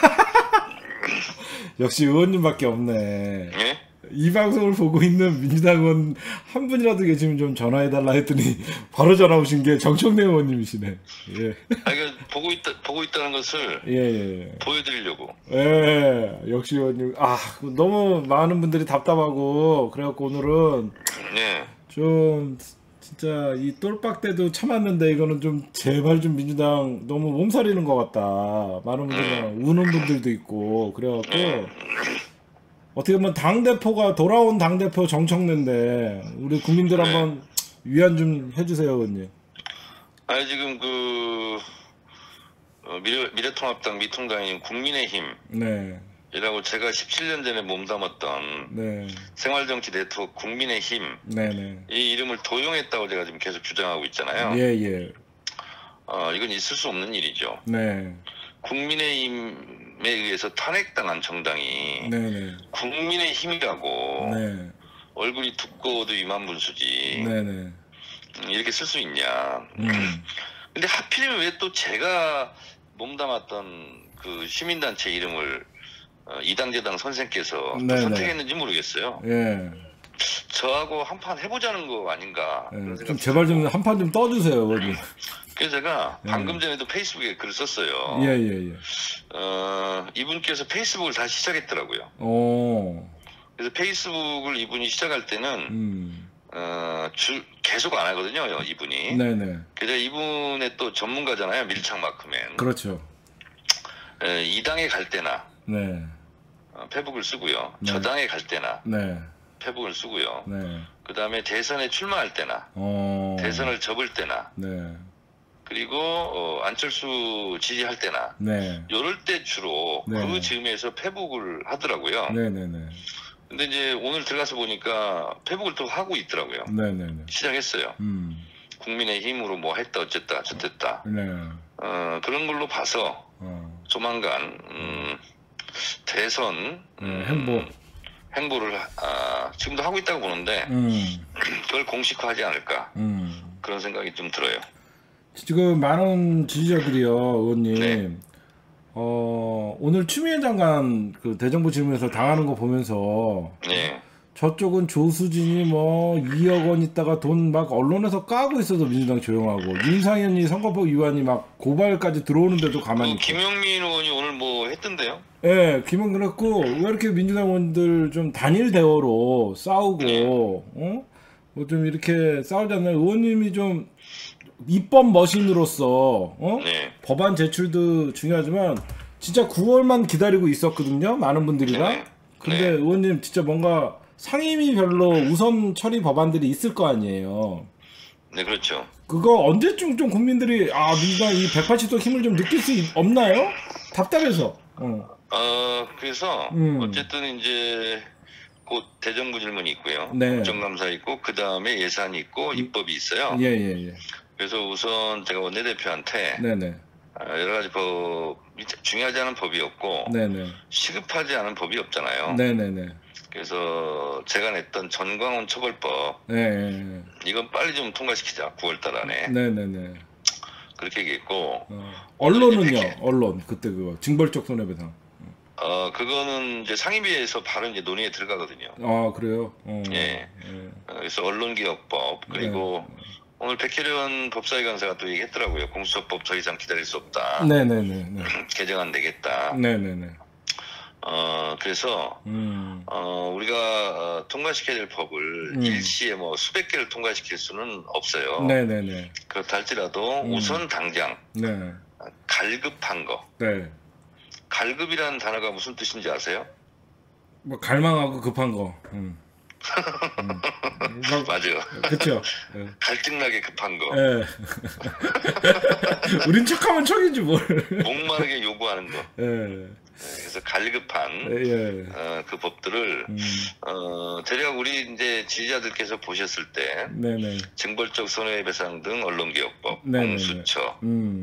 역시 의원님밖에 없네. 예? 이 방송을 보고 있는 민주당 의원 한 분이라도 계시면 좀 전화해달라 했더니 바로 전화 오신 게 정청래 의원님이시네. 예. 아 이거 보고 있다는 것을 예. 보여드리려고. 예, 역시 의원님. 아, 너무 많은 분들이 답답하고 그래갖고 오늘은 네. 좀 진짜 이 똘박 때도 참았는데 이거는 좀 제발 좀 민주당 너무 몸살이는 것 같다. 많은 분들이 우는 분들도 있고 그래갖고 어떻게 보면 당대표가 돌아온 당대표 정청래인데 우리 국민들 한번 위안 좀 해주세요, 의원님. 아니 지금 그 미래통합당 미통당인 국민의힘이라고 네. 제가 17년 전에 몸담았던 네. 생활정치 네트워크 국민의힘 네네. 이 이름을 도용했다고 제가 지금 계속 주장하고 있잖아요. 예. 이건 있을 수 없는 일이죠. 네. 국민의힘에 의해서 탄핵당한 정당이 네네. 국민의힘이라고 네. 얼굴이 두꺼워도 이만분수지 네네. 이렇게 쓸 수 있냐. 근데 하필이면 왜 또 제가 몸담았던 그 시민단체 이름을 이당제당 선생께서 또 네네. 선택했는지 모르겠어요. 예. 저하고 한판 해보자는 거 아닌가. 그런 좀 생각이 제발 좀 들고. 한 판 좀 떠주세요, 의원님. 그래서 제가 방금 전에도 페이스북에 글을 썼어요. 예. 이분께서 페이스북을 다시 시작했더라고요. 오. 그래서 페이스북을 이분이 시작할 때는 계속 안 하거든요, 이분이. 네네. 그래서 이분의 또 전문가잖아요, 밀착 마크맨. 그렇죠. 이 당에 갈 때나 네. 페북을 쓰고요. 네. 저 당에 갈 때나 네. 페북을 쓰고요. 네. 그 다음에 대선에 출마할 때나 대선을 접을 때나 네. 그리고 안철수 지지할 때나 네. 이럴 때 주로 네. 그 즈음에서 페북을 하더라고요. 네네네. 근데 이제 오늘 들어가서 보니까 페북을 또 하고 있더라고요. 네네네. 시작했어요. 국민의힘으로 뭐 했다 어쨌다 저쨌다. 네. 그런 걸로 봐서 조만간 대선 행보를 지금도 하고 있다고 보는데 그걸 공식화하지 않을까 그런 생각이 좀 들어요. 지금 많은 지지자들이요, 의원님. 네. 오늘 추미애 장관 그 대정부 질문에서 당하는 거 보면서 네. 저쪽은 조수진이 뭐 2억 원 있다가 돈 막 언론에서 까고 있어도 민주당 조용하고 윤상현이 선거법 위반이 막 고발까지 들어오는데도 가만히 있고. 김영민 의원이 오늘 뭐 했던데요? 예, 김은 그랬고 왜 이렇게 민주당 의원들 좀 단일 대화로 싸우고 뭐 좀 이렇게 싸우잖아요. 의원님이 좀 입법 머신으로서 네. 법안 제출도 중요하지만 진짜 9월만 기다리고 있었거든요. 많은 분들이가. 네. 근데 네. 의원님 진짜 뭔가 상임위별로 우선 처리 법안들이 있을 거 아니에요. 네, 그렇죠. 그거 언제쯤 좀 국민들이 민주당 이 180도 힘을 좀 느낄 수 없나요? 답답해서. 그래서 어쨌든 이제 곧 대정부 질문이 있고요. 네. 국정감사 있고 그 다음에 예산이 있고 입법이 있어요. 예. 그래서 우선 제가 원내대표한테 네네. 여러 가지 중요하지 않은 법이 없고 네네. 시급하지 않은 법이 없잖아요. 네네네. 그래서 제가 냈던 전광훈 처벌법 네. 이건 빨리 좀 통과시키자 9월달 안에 네네네. 그렇게 얘기했고 언론은요? 언론 그때 그거 징벌적 손해배상. 그거는 이제 상임위에서 바로 이제 논의에 들어가거든요. 아 그래요? 예. 그래서 언론개혁법 그리고 오늘 백혜련 법사위 간사가 또 얘기했더라고요. 공수처법 더 이상 기다릴 수 없다. 네네네. 개정안 되겠다. 네네네. 그래서 우리가 통과시켜야 될 법을 일시에 뭐 수백 개를 통과시킬 수는 없어요. 네네네. 그렇다 할지라도 우선 당장 네. 갈급한 거. 네. 갈급이라는 단어가 무슨 뜻인지 아세요? 뭐 갈망하고 급한 거. 맞아요. 그렇죠. 갈증나게 급한 거. 예. 우린 척하면 척이지 뭘. 목마르게 요구하는 거. 예. 그래서 갈급한 예. 그 법들을 대략 우리 이제 지지자들께서 보셨을 때 네네. 징벌적 손해배상 등 언론개혁법, 네네네. 공수처,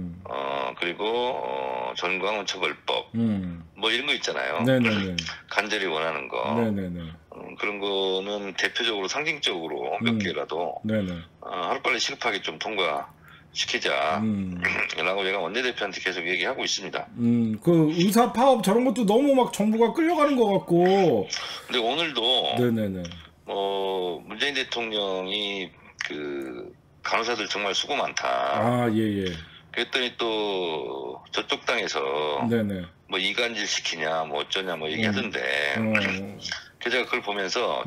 그리고 전광훈처벌법, 뭐 이런 거 있잖아요. 네네네. 간절히 원하는 거. 네네네. 그런 거는 대표적으로 상징적으로 몇 개라도 네네. 하루빨리 시급하게 좀 통과시키자 라고 제가 원내대표한테 계속 얘기하고 있습니다. 그 의사 파업 저런 것도 너무 막 정부가 끌려가는 것 같고. 근데 오늘도 네네네. 문재인 대통령이 그 간호사들 정말 수고 많다. 아, 예. 그랬더니 또 저쪽 당에서 네네. 뭐 이간질 시키냐 뭐 어쩌냐 뭐 얘기하던데 그래서 제가 그걸 보면서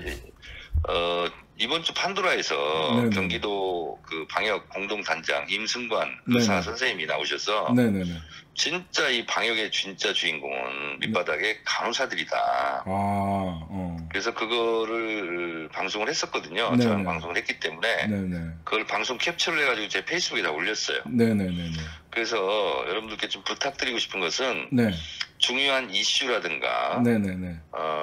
이번 주 판도라에서 네네. 경기도 그 방역 공동단장 임승관 의사 네네. 선생님이 나오셔서 네네네. 진짜 이 방역의 진짜 주인공은 밑바닥의 간호사들이다. 그래서 그거를 방송을 했었거든요. 네네. 저는 방송을 했기 때문에 네네. 그걸 방송 캡처를 해가지고 제 페이스북에다 올렸어요. 네네네네. 그래서 여러분들께 좀 부탁드리고 싶은 것은 네. 중요한 이슈라든가 네네네.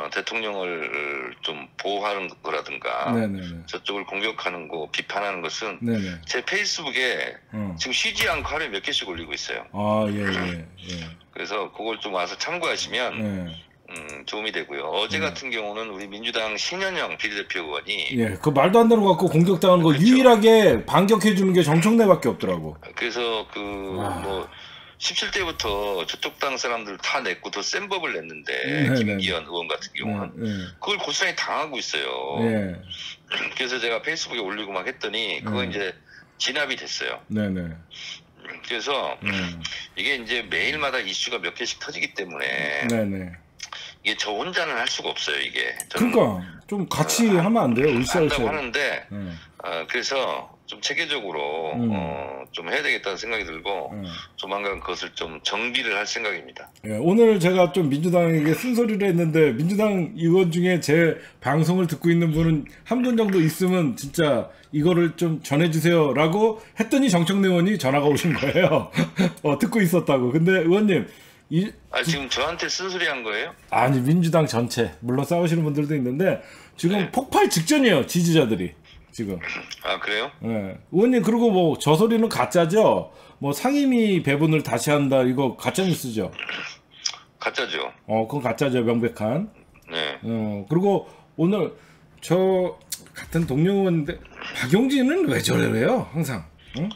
대통령을 좀 보호하는 거라든가 네네네. 저쪽을 공격하는 거 비판하는 것은 네네. 제 페이스북에 지금 쉬지 않고 하루에 몇 개씩 올리고 있어요. 아, 예. 그래서 그걸 좀 와서 참고하시면 네. 도움이 되고요. 어제 같은 경우는 우리 민주당 신현영 비례대표 의원이 예, 그 말도 안 되는 거 갖고 공격당하는 거 그렇죠. 유일하게 반격해 주는 게 정청래밖에 없더라고. 그래서 뭐 17대부터 저쪽 당 사람들 다 냈고 더 센 법을 냈는데 김기현 의원 같은 경우는 그걸 고스란히 당하고 있어요. 예. 그래서 제가 페이스북에 올리고 막 했더니 그거 이제 진압이 됐어요. 네네. 그래서 이게 이제 매일마다 이슈가 몇 개씩 터지기 때문에 네네. 이게 저 혼자는 할 수가 없어요. 이게 그러니까 좀 같이 하면 안 돼요? 한다고 하는데 그래서 좀 체계적으로 좀 해야 되겠다는 생각이 들고 조만간 그것을 좀 정비를 할 생각입니다. 예, 오늘 제가 좀 민주당에게 쓴소리를 했는데 민주당 의원 중에 제 방송을 듣고 있는 분은 한 분 정도 있으면 진짜 이거를 좀 전해주세요 라고 했더니 정청래 의원이 전화가 오신 거예요. 듣고 있었다고. 근데 의원님 지금 저한테 쓴소리 한 거예요? 아니, 민주당 전체 물론 싸우시는 분들도 있는데 지금 폭발 직전이에요, 지지자들이 지금. 아, 그래요? 네. 의원님, 그리고 뭐 저 소리는 가짜죠? 뭐 상임위 배분을 다시 한다, 이거 가짜 뉴스죠? 가짜죠. 그건 가짜죠, 명백한. 네. 그리고 오늘 저 같은 동료 의원인데 박용진은 왜 저래요, 항상? 응?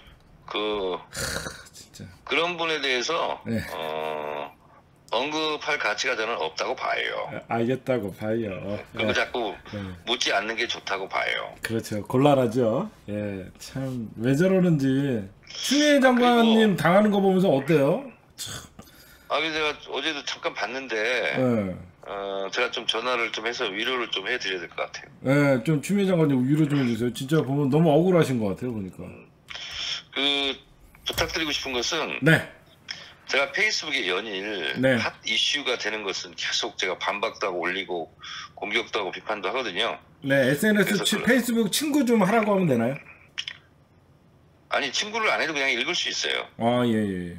진짜. 그런 분에 대해서 네. 언급할 가치가 저는 없다고 봐요. 알겠다고 봐요. 그리고 자꾸 묻지 않는 게 좋다고 봐요. 그렇죠. 곤란하죠. 예, 참 왜 저러는지. 추미애 장관님 당하는 거 보면서 어때요? 그래서 제가 어제도 잠깐 봤는데 제가 좀 전화를 좀 해서 위로를 좀 해드려야 될 것 같아요. 네, 좀 추미애 장관님 위로 좀 해주세요. 진짜 보면 너무 억울하신 것 같아요, 보니까. 부탁드리고 싶은 것은 네. 제가 페이스북에 연일 핫 이슈가 되는 것은 계속 제가 반박도 하고 올리고 공격도 하고 비판도 하거든요. 네, SNS 페이스북 친구 좀 하라고 하면 되나요? 아니, 친구를 안 해도 그냥 읽을 수 있어요. 아, 예.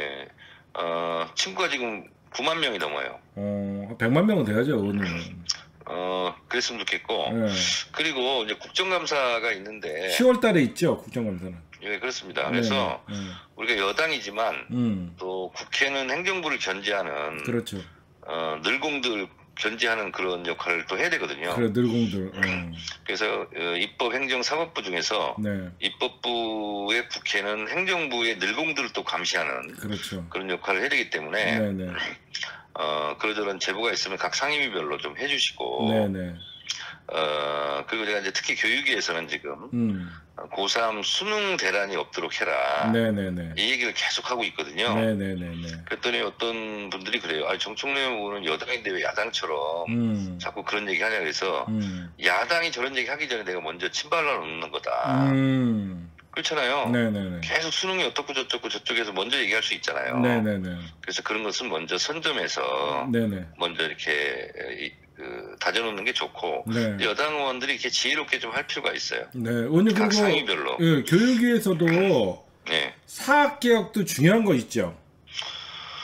친구가 지금 9만 명이 넘어요. 100만 명은 돼야죠, 의원님은. 그랬으면 좋겠고. 그리고 이제 국정감사가 있는데 10월 달에 있죠, 국정감사는. 예, 그렇습니다. 그래서 우리가 여당이지만 또 국회는 행정부를 견제하는 그렇죠. 늘공들 견제하는 그런 역할을 또 해야 되거든요. 그래, 늘공들. 그래서 입법, 행정, 사법부 중에서 네. 입법부의 국회는 행정부의 늘공들을 또 감시하는 그렇죠. 그런 역할을 해야 되기 때문에 네네. 그러저런 제보가 있으면 각 상임위별로 좀 해주시고. 네네. 그리고 제가 이제 특히 교육위에서는 지금 고3 수능 대란이 없도록 해라. 네네네. 이 얘기를 계속 하고 있거든요. 네네네. 그랬더니 어떤 분들이 그래요. 정청래 의원은 여당인데 왜 야당처럼 자꾸 그런 얘기 하냐 그래서 야당이 저런 얘기 하기 전에 내가 먼저 침발라 놓는 거다. 그렇잖아요. 네네네. 계속 수능이 어떻고 저쩌고 저쪽에서 먼저 얘기할 수 있잖아요. 네네네. 그래서 그런 것은 먼저 선점해서 네네. 먼저 이렇게 다져놓는 게 좋고 여당 의원들이 이렇게 지혜롭게 좀 할 필요가 있어요. 네, 의원님, 각 그리고 상위별로. 교육위에서도 사학개혁도 중요한 거 있죠.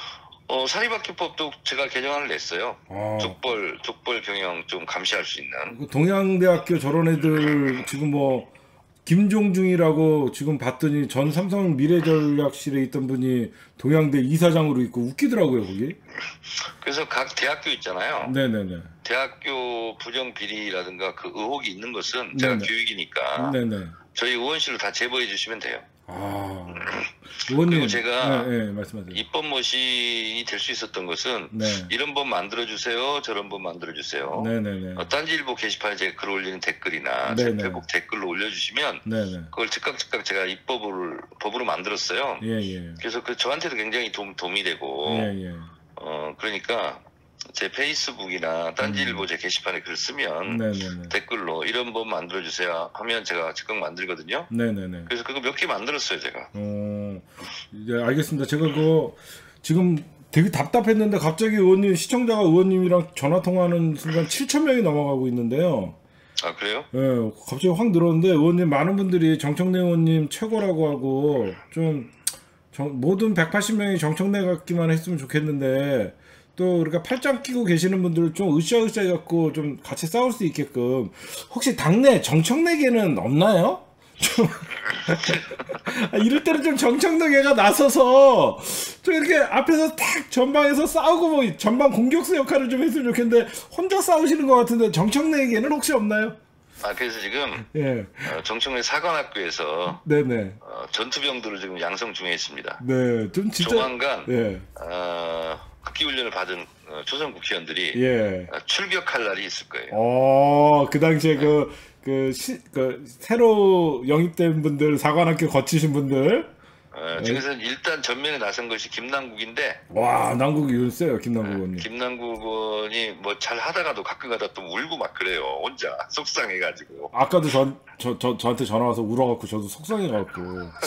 사립학교법도 제가 개정안을 냈어요. 족벌 병영 좀 감시할 수 있는. 동양대학교 저런 애들 지금 뭐 김종중이라고 지금 봤더니 전 삼성 미래전략실에 있던 분이 동양대 이사장으로 있고 웃기더라고요 거기. 그래서 각 대학교 있잖아요. 네네네. 대학교 부정 비리라든가 그 의혹이 있는 것은 제가 교육이니까 네네. 저희 의원실로 다 제보해 주시면 돼요. 의원님. 그리고 제가 말씀하세요. 입법 머신이 될 수 있었던 것은 이런 법 만들어 주세요, 저런 법 만들어 주세요. 네네네. 딴지일보 게시판에 제가 글 올리는 댓글이나 제 페이스북 댓글로 올려주시면 그걸 즉각 제가 법으로 만들었어요. 그래서 저한테도 굉장히 도움이 되고 그러니까 제 페이스북이나 딴지일보 제 게시판에 글 쓰면 댓글로 이런 법 만들어 주세요 하면 제가 즉각 만들거든요. 그래서 그거 몇 개 만들었어요 제가. 네, 알겠습니다. 제가 그거 지금 되게 답답했는데 갑자기 의원님 시청자가 의원님이랑 전화 통화하는 순간 7,000명이 넘어가고 있는데요. 아 그래요? 네, 갑자기 확 늘었는데 의원님 많은 분들이 정청래 의원님 최고라고 하고 좀 모든 180명이 정청래 같기만 했으면 좋겠는데. 또 우리가 팔짱 끼고 계시는 분들 좀 으쌰으쌰 해갖고 좀 같이 싸울 수 있게끔 혹시 당내 정청래계는 없나요? 좀 이럴 때는 좀 정청래계가 나서서 좀 이렇게 앞에서 탁 전방에서 싸우고 뭐 전방 공격수 역할을 좀 했으면 좋겠는데 혼자 싸우시는 것 같은데 정청래계는 혹시 없나요? 그래서 지금 정청래 사관학교에서 전투병들을 지금 양성 중에 있습니다. 네, 좀 진짜 조만간 극기훈련을 받은 초선 국회의원들이 출격할 날이 있을 거예요. 그 당시에 새로 영입된 분들, 사관학교 거치신 분들. 저기서 일단 전면에 나선 것이 김남국인데. 와, 남국이 요즘 세요, 김남국 의원님. 김남국 의원이 뭐 잘 하다가도 가끔가다 또 울고 막 그래요, 혼자 속상해가지고. 아까도 저한테 전화 와서 울어갖고 저도 속상해갖고.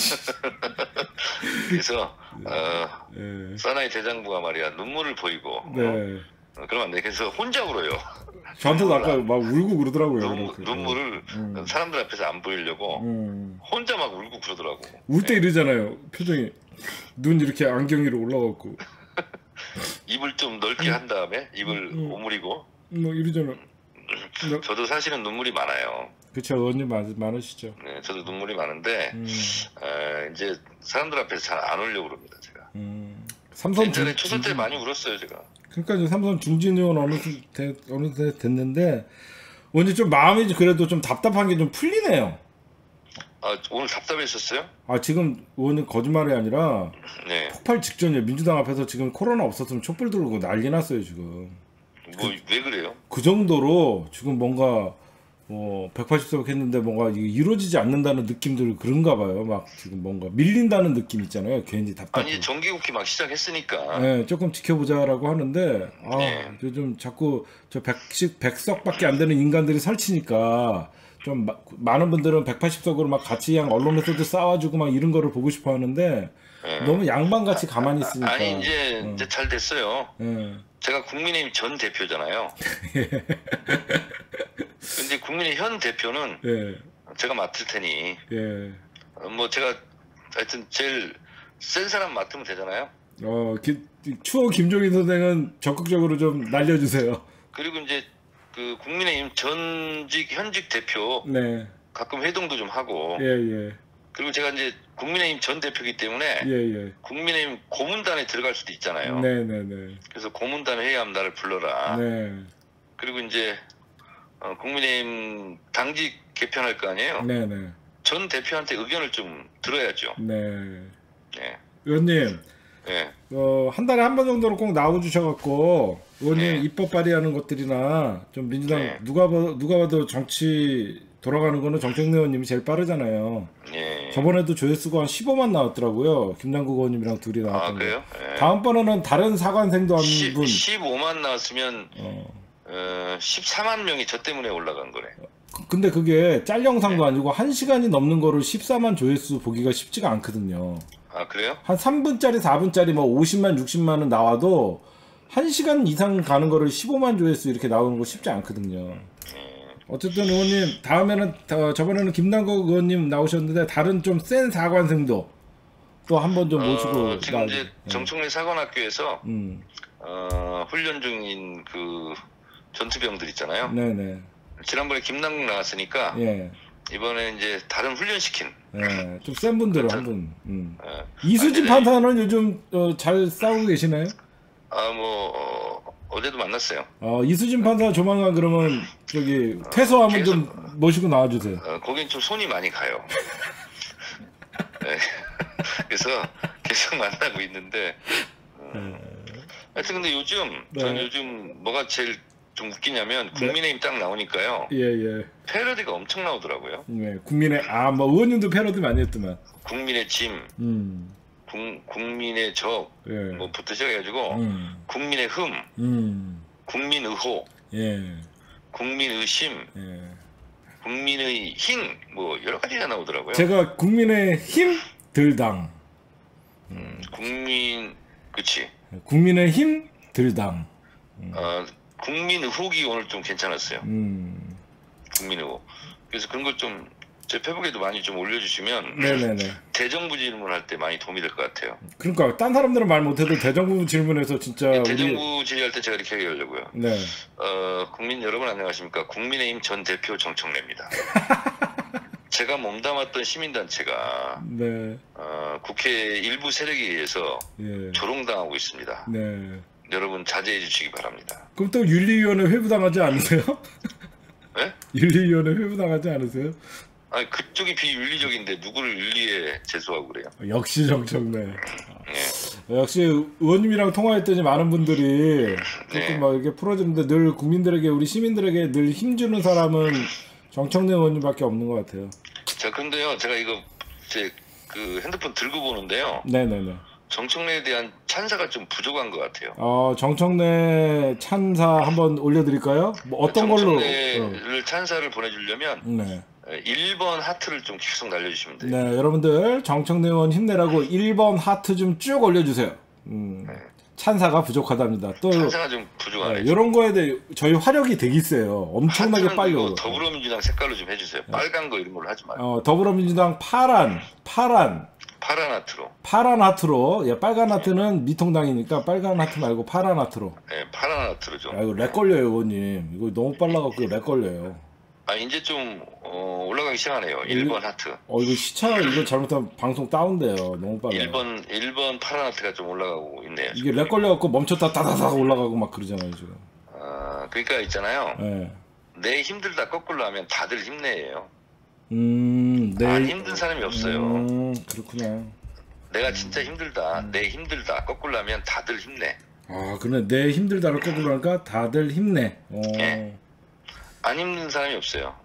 그래서 사나이 대장부가 말이야 눈물을 보이고 그러면 안 돼. 그래서 혼자 울어요. 저한테도 아까 막 울고 그러더라고요. 눈물을 사람들 앞에서 안 보이려고 혼자 막 울고 그러더라고. 울 때 이러잖아요. 표정이 눈 이렇게 안경 위로 올라가고 입을 좀 넓게 한 다음에 입을 오므리고 뭐 이러잖아. 저도 사실은 눈물이 많아요. 그쵸, 의원님 많으시죠. 네, 저도 눈물이 많은데 이제 사람들 앞에서 잘 안 울려고 그럽니다, 제가. 삼선 옛날에 초선 때 많이 울었어요, 제가. 그러니까 이제 삼선 중진 의원 어느 때 됐는데 오늘 좀 마음이 그래도 좀 답답한 게 좀 풀리네요. 오늘 답답했었어요? 지금 의원님 거짓말이 아니라 폭발 직전이에요. 민주당 앞에서 지금 코로나 없었으면 촛불 들고 난리 났어요 지금. 왜 그래요? 그 정도로 지금 뭔가 180석 했는데 뭔가 이루어지지 않는다는 느낌들 그런가 봐요. 막 지금 뭔가 밀린다는 느낌 있잖아요. 괜히 답답해. 아니 정기국회 막 시작했으니까. 네, 조금 지켜보자라고 하는데 요즘 자꾸 저 100석밖에 안 되는 인간들이 설치니까 좀 많은 분들은 180석으로 막 같이 그냥 언론에서도 싸워주고 막 이런 거를 보고 싶어 하는데 너무 양반같이 가만히 있으니까. 아니 이제 잘 됐어요. 제가 국민의힘 전 대표잖아요. 근데 국민의힘 현 대표는 제가 맡을 테니 뭐 제가 하여튼 제일 센 사람 맡으면 되잖아요. 추호 김종인 선생은 적극적으로 좀 날려주세요. 그리고 이제 그 국민의힘 현직 대표 가끔 회동도 좀 하고 그리고 제가 이제 국민의힘 전 대표이기 때문에 국민의힘 고문단에 들어갈 수도 있잖아요. 그래서 고문단 회의하면 나를 불러라. 그리고 이제 국민의힘 당직 개편할 거 아니에요. 전 대표한테 의견을 좀 들어야죠. 의원님, 한 달에 한 번 정도는 꼭 나와주셔갖고 의원님 입법 발의하는 것들이나 좀 민주당 누가 봐도 정치 돌아가는 거는 정청래 의원님이 제일 빠르잖아요. 저번에도 조회수가 한 15만 나왔더라고요. 김남국 의원님이랑 둘이 나왔던 그래요? 다음번에는 다른 사관생도 한 분 15만 나왔으면 14만 명이 저 때문에 올라간 거래. 근데 그게 짤 영상도 아니고 1시간이 넘는 거를 14만 조회수 보기가 쉽지가 않거든요. 그래요? 한 3분짜리 4분짜리 뭐 50만 60만은 나와도 1시간 이상 가는 거를 15만 조회수 이렇게 나오는 거 쉽지 않거든요. 어쨌든 의원님 다음에는 저번에는 김남국 의원님 나오셨는데 다른 좀 센 사관생도 또 한 번 좀 모시고 지금 이제 정청래 사관학교에서 훈련 중인 그 전투병들 있잖아요. 네네. 지난번에 김남국 나왔으니까 예. 이번에 이제 다른 훈련 시킨. 예. 좀 센 분들 한 분. 이수진 판사는 요즘 잘 싸우고 계시나요? 어제도 만났어요. 이수진 판사 조만간 그러면 저기 퇴소하면 좀 모시고 나와주세요. 거긴 좀 손이 많이 가요. 네. 그래서 계속 만나고 있는데 하여튼 근데 저는 요즘 뭐가 제일 좀 웃기냐면 국민의힘 딱 나오니까요. 예. 패러디가 엄청 나오더라고요. 네, 뭐 의원님도 패러디 많이 했더만. 국민의 짐, 국민의 적, 뭐부터 시작해가지고 국민의 국민의호, 국민의심, 국민의 힘, 뭐 여러 가지가 나오더라고요. 제가 국민의 힘 들당. 그치. 국민의 힘 들당. 국민의혹이 오늘 좀 괜찮았어요. 국민의혹. 그래서 그런 걸 좀 제 페북에도 많이 좀 올려주시면 네네네. 대정부 질문할 때 많이 도움이 될 것 같아요. 그러니까 딴 사람들은 말 못해도 대정부 질문에서 진짜 대정부 질의할 때 제가 이렇게 얘기하려고요. 네. 국민 여러분 안녕하십니까? 국민의힘 전 대표 정청래입니다. 제가 몸담았던 시민단체가 국회 일부 세력에 의해서 조롱당하고 있습니다. 네. 여러분 자제해 주시기 바랍니다. 그럼 또 윤리위원회 회부당하지 않으세요? 네? 윤리위원회 회부당하지 않으세요? 아니 그쪽이 비윤리적인데 누구를 윤리에 제소하고 그래요? 역시 정청래. 역시 의원님이랑 통화했더니 많은 분들이 조금 막 이렇게 풀어주는데 늘 국민들에게 우리 시민들에게 늘 힘주는 사람은 정청래 의원님밖에 없는 것 같아요. 자 근데요 제가 이거 제 그 핸드폰 들고 보는데요. 네네네. 정청래에 대한 찬사가 좀 부족한 것 같아요. 정청래 찬사 한번 올려드릴까요? 뭐 어떤 걸로? 정청래를 찬사를 보내주려면 1번 하트를 좀 계속 날려주시면 돼요. 네, 여러분들 정청래 의원 힘내라고 1번 하트 좀 쭉 올려주세요. 찬사가 부족하답니다. 또 찬사가 좀 부족하네. 이런 거에 대해 저희 화력이 되게 세요. 엄청나게 빨리 오고. 더불어민주당 색깔로 좀 해주세요. 빨간 거 이런 걸로 하지 말고. 더불어민주당 파란 하트로. 파란 하트로. 빨간 하트는 미통당이니까 빨간 하트 말고 파란 하트로. 네, 파란 하트로 좀. 이거 렉 걸려요, 의원님. 이거 너무 빨라갖고 렉 걸려요. 이제 좀 올라가기 시작하네요. 1번 하트. 이거 시차 이거 잘못하면 방송 다운돼요. 너무 빨라요. 1번 파란 하트가 좀 올라가고 있네요. 이게 렉 걸려갖고 멈췄다 다다닥 올라가고 막 그러잖아요, 지금. 그러니까 있잖아요. 내 힘들다 거꾸로 하면 다들 힘내요. 안 힘든 사람이 없어요. 그렇구나. 내가 진짜 힘들다. 내 힘들다 거꾸로 하면 다들 힘내. 그래. 내 힘들다를 거꾸로 하니까 다들 힘내. 네. 안 힘든 사람이 없어요.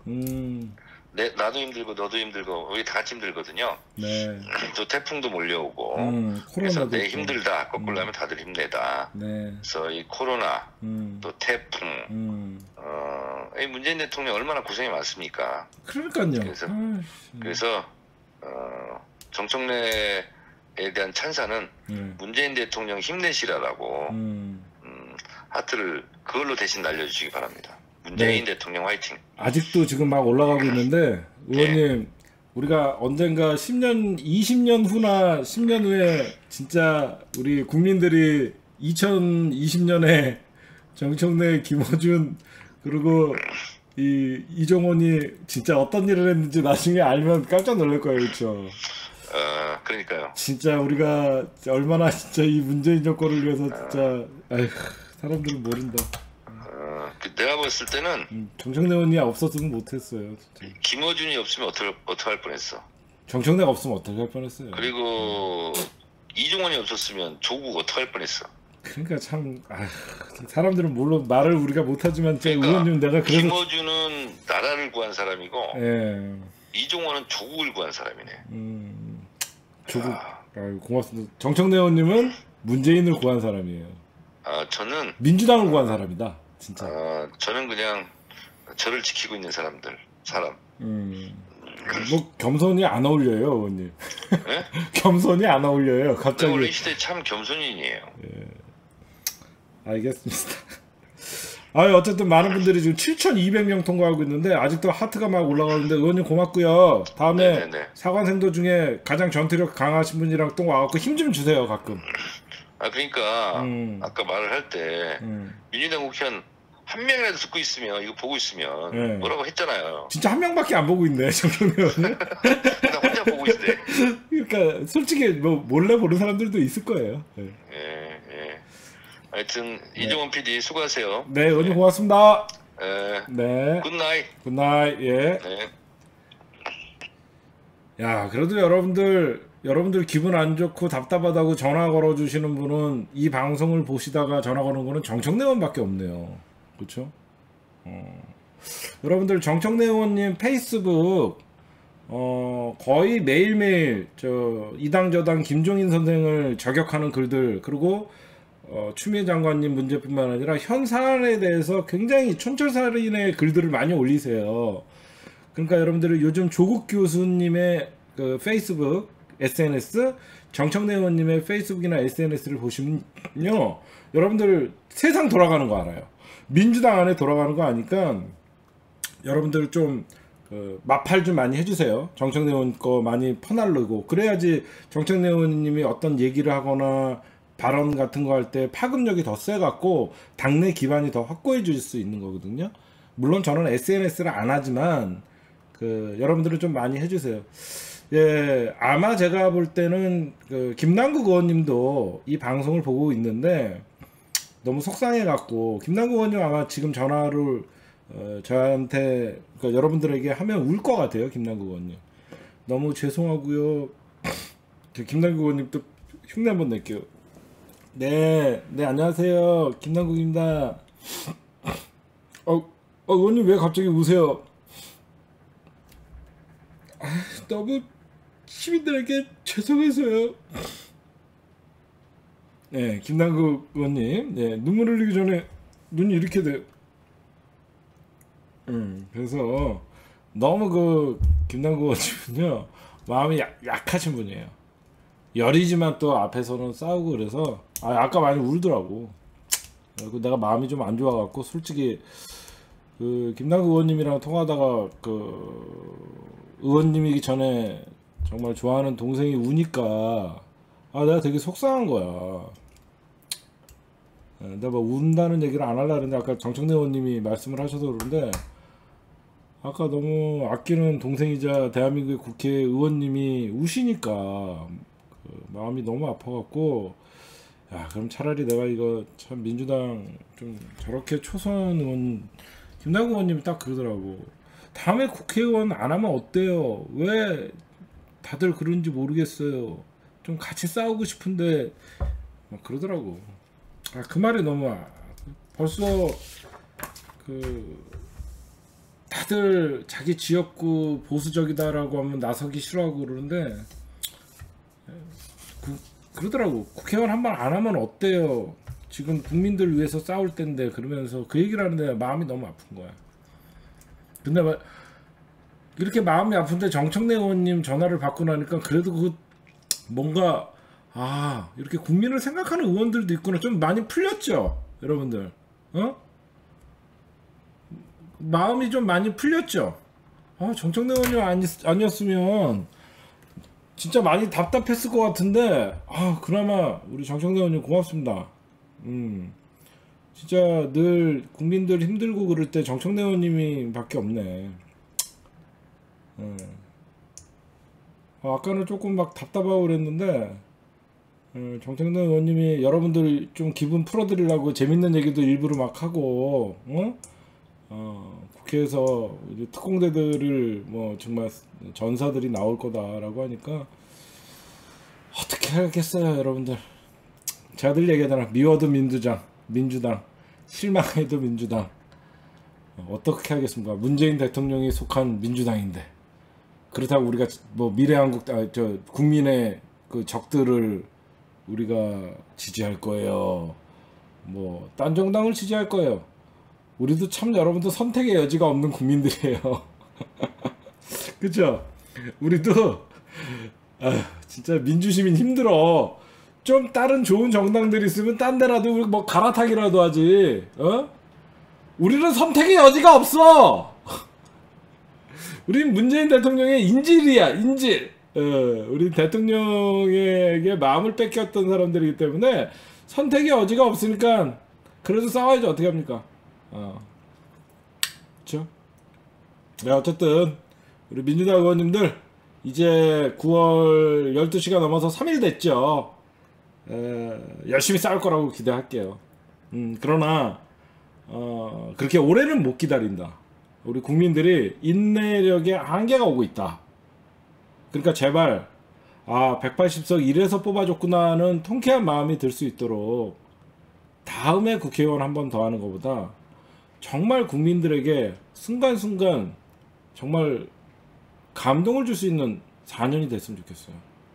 나도 힘들고 너도 힘들고 우리 다 같이 힘들거든요. 네. 또 태풍도 몰려오고. 그래서 내 힘들다 거꾸로 하면 다들 힘내다. 네. 그래서 이 코로나 또 태풍 이 문재인 대통령 얼마나 고생이 많습니까? 그러니까요. 그래서 정청래에 대한 찬사는 문재인 대통령 힘내시라라고 하트를 그걸로 대신 날려주시기 바랍니다. 문재인 대통령 화이팅. 아직도 지금 막 올라가고 있는데 의원님 우리가 언젠가 10년 20년 후나 10년 후에 진짜 우리 국민들이 2020년에 정청래, 김어준 그리고 이종원이 진짜 어떤 일을 했는지 나중에 알면 깜짝 놀랄 거예요, 그렇죠? 그러니까요. 진짜 우리가 얼마나 진짜 이 문재인 정권을 위해서 진짜 사람들은 모른다. 내가 봤을 때는 정청래 의원이 없었으면 못했어요. 진짜. 김어준이 없으면 어떻게 할 뻔했어. 정청래가 없으면 어떻게 할 뻔했어요. 그리고 이종원이 없었으면 조국 어떻게 할 뻔했어. 그러니까 참 사람들은 물론 말을 우리가 못하지만 제 그러니까 의원님 내가 그래서 김어준은 나라를 구한 사람이고 이종원은 조국을 구한 사람이네. 조국 고맙습니다. 정청래 의원님은 문재인을 구한 사람이에요. 저는 민주당을 구한 사람이다. 진짜. 저는 그냥 저를 지키고 있는 사람. 뭐 겸손이 안 어울려요, 의원님. 네? 겸손이 안 어울려요. 갑자기. 원래 이 시대 참 겸손인이에요. 알겠습니다. 어쨌든 많은 분들이 지금 7,200명 통과하고 있는데 아직도 하트가 막 올라가는데 의원님 고맙고요. 다음에 네네네. 사관생도 중에 가장 전투력 강하신 분이랑 또 와갖고 힘 좀 주세요 가끔. 그러니까 아까 말을 할 때 민주당 국회의원 한 명이라도 듣고 있으면 이거 보고 있으면 네. 뭐라고 했잖아요. 진짜 한 명밖에 안 보고 있네 정청래 의원님. 나 혼자 보고 있대. 그러니까 솔직히 뭐 몰래 보는 사람들도 있을 거예요. 네. 예. 하여튼 이종원 PD 수고하세요. 네, 의원님 고맙습니다. 네. 굿나잇. 굿나잇. 예. 네. 야, 그래도 여러분들 기분 안 좋고 답답하다고 전화 걸어주시는 분은 이 방송을 보시다가 전화 거는 거는 정청래 의원밖에 없네요. 그렇죠? 여러분들 정청래 의원님 페이스북 거의 매일매일 저 이당저당 김종인 선생을 저격하는 글들, 그리고 추미애 장관님 문제뿐만 아니라 현 사안에 대해서 굉장히 촌철살인의 글들을 많이 올리세요. 그러니까 여러분들은 요즘 조국 교수님의 그 페이스북, SNS, 정청래 의원님의 페이스북이나 SNS를 보시면요, 여러분들 세상 돌아가는 거 알아요. 민주당 안에 돌아가는 거 아니까 여러분들 좀 마팔 좀 많이 해주세요. 정청래 의원 거 많이 퍼날르고, 그래야지 정청래 의원님이 어떤 얘기를 하거나 발언 같은 거 할 때 파급력이 더 세갖고 당내 기반이 더 확고해 줄 수 있는 거거든요. 물론 저는 SNS를 안 하지만 여러분들은 좀 많이 해주세요. 예, 아마 제가 볼 때는 김남국 의원님도 이 방송을 보고 있는데 너무 속상해갖고, 김남국 의원님 아마 지금 전화를 저한테 여러분들에게 하면 울 것 같아요. 김남국 의원님 너무 죄송하고요. 김남국 의원님 또 흉내 한번 낼게요. 네, 안녕하세요. 김남국입니다. 의원님 왜 갑자기 우세요? 너무 시민들에게 죄송해서요. 네, 김남국 의원님, 네, 눈물 흘리기 전에 눈이 이렇게 돼요. 그래서 너무 김남국 의원님은요, 마음이 약하신 분이에요. 열이지만 또 앞에서는 싸우고, 그래서 아까 많이 울더라고. 내가 마음이 좀 안 좋아갖고, 솔직히 김남국 의원님이랑 통화하다가 의원님이기 전에 정말 좋아하는 동생이 우니까 내가 되게 속상한 거야. 내가 뭐 운다는 얘기를 안 하려고 했는데 아까 정청래 의원님이 말씀을 하셔서 그런데, 아까 너무 아끼는 동생이자 대한민국의 국회의원님이 우시니까 마음이 너무 아파갖고, 야, 그럼 차라리 내가 이거 참 민주당 좀 저렇게 초선 의원, 김남국 의원님이 딱 그러더라고. 다음에 국회의원 안 하면 어때요? 왜 다들 그런지 모르겠어요. 좀 같이 싸우고 싶은데 막 그러더라고. 그 말이 너무 벌써 다들 자기 지역구 보수적이다라고 하면 나서기 싫어하고 그러는데, 그러더라고. 국회의원 한 번 안 하면 어때요? 지금 국민들 위해서 싸울 텐데, 그러면서 그 얘기를 하는데 마음이 너무 아픈 거야. 근데 이렇게 마음이 아픈데 정청래 의원님 전화를 받고 나니까 그래도 뭔가 이렇게 국민을 생각하는 의원들도 있구나. 좀 많이 풀렸죠, 여러분들. 마음이 좀 많이 풀렸죠. 정청래 의원님 아니었으면 진짜 많이 답답했을 것 같은데, 그나마 우리 정청래 의원님 고맙습니다. 진짜 늘 국민들 힘들고 그럴 때 정청래 의원님이 밖에 없네. 아까는 조금 막 답답하고 그랬는데, 정청래 의원님이 여러분들 좀 기분 풀어드리려고 재밌는 얘기도 일부러 막 하고, 국회에서 이제 특공대들을 뭐 정말 전사들이 나올 거다라고 하니까 어떻게 하겠어요, 여러분들. 제가 늘 얘기하잖아. 미워도 민주당, 실망해도 민주당. 어떻게 하겠습니까? 문재인 대통령이 속한 민주당인데, 그렇다고 우리가 뭐 미래한국 국민의 적들을 우리가 지지할 거예요, 뭐 딴 정당을 지지할 거예요. 우리도 참 여러분도 선택의 여지가 없는 국민들이에요. 그쵸? 우리도 진짜 민주시민 힘들어. 좀 다른 좋은 정당들이 있으면 딴 데라도 뭐 갈아타기라도 하지. 우리는 선택의 여지가 없어. 우린 문재인 대통령의 인질이야, 인질. 우리 대통령에게 마음을 뺏겼던 사람들이기 때문에 선택의 여지가 없으니까 그래도 싸워야지. 어떻게 합니까? 그렇죠? 네, 어쨌든 우리 민주당 의원님들 이제 9월 12시가 넘어서 3일 됐죠. 열심히 싸울 거라고 기대할게요. 그러나 그렇게 오래는 못 기다린다. 우리 국민들이 인내력에 한계가 오고 있다. 그러니까 제발 180석 이래서 뽑아줬구나는 통쾌한 마음이 들 수 있도록 다음에 국회의원 한 번 더 하는 것보다 정말 국민들에게 순간순간 정말 감동을 줄 수 있는 4년이 됐으면 좋겠어요.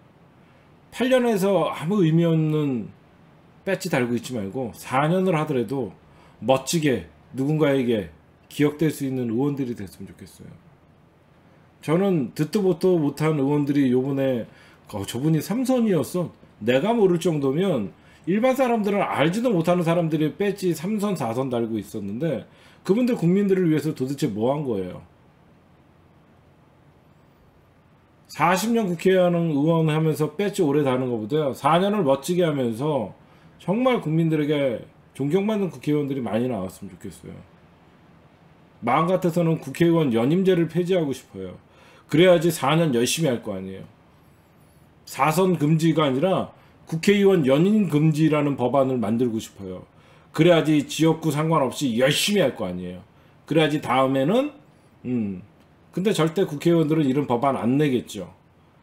8년에서 아무 의미 없는 배지 달고 있지 말고 4년을 하더라도 멋지게 누군가에게 기억될 수 있는 의원들이 됐으면 좋겠어요. 저는 듣도 보도 못한 의원들이 요번에 저분이 3선이었어. 내가 모를 정도면 일반 사람들은 알지도 못하는 사람들이 배지 3선 4선 달고 있었는데 그분들 국민들을 위해서 도대체 뭐 한 거예요? 40년 국회의원 하면서 배지 오래 다는 것보다 4년을 멋지게 하면서 정말 국민들에게 존경받는 국회의원들이 많이 나왔으면 좋겠어요. 마음 같아서는 국회의원 연임제를 폐지하고 싶어요. 그래야지 4년 열심히 할 거 아니에요. 4선 금지가 아니라 국회의원 연임 금지라는 법안을 만들고 싶어요. 그래야지 지역구 상관없이 열심히 할 거 아니에요. 그래야지 다음에는 근데 절대 국회의원들은 이런 법안 안 내겠죠.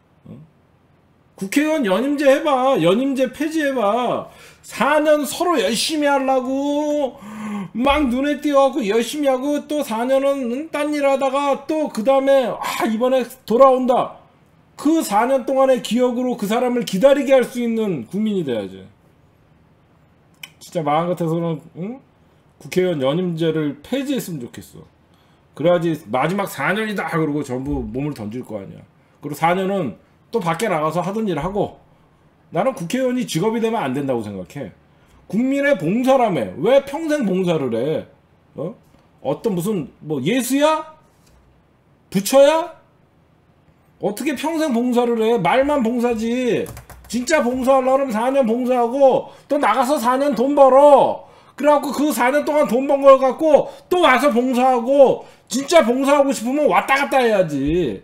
국회의원 연임제 해봐. 연임제 폐지해봐. 4년 서로 열심히 하려고 막 눈에 띄어갖고 열심히 하고 또 4년은 딴 일 하다가 또 그 다음에 이번에 돌아온다. 그 4년 동안의 기억으로 그 사람을 기다리게 할 수 있는 국민이 돼야지. 진짜 마음 같아서는 국회의원 연임제를 폐지했으면 좋겠어. 그래야지 마지막 4년이다 그러고 전부 몸을 던질 거 아니야. 그리고 4년은 또 밖에 나가서 하던 일 하고. 나는 국회의원이 직업이 되면 안 된다고 생각해. 국민의 봉사라며. 왜 평생 봉사를 해? 어떤 무슨 뭐 예수야? 부처야? 어떻게 평생 봉사를 해? 말만 봉사지. 진짜 봉사하려면 4년 봉사하고 또 나가서 4년 돈 벌어. 그래갖고 그 4년 동안 돈 번 걸 갖고 또 와서 봉사하고. 진짜 봉사하고 싶으면 왔다 갔다 해야지.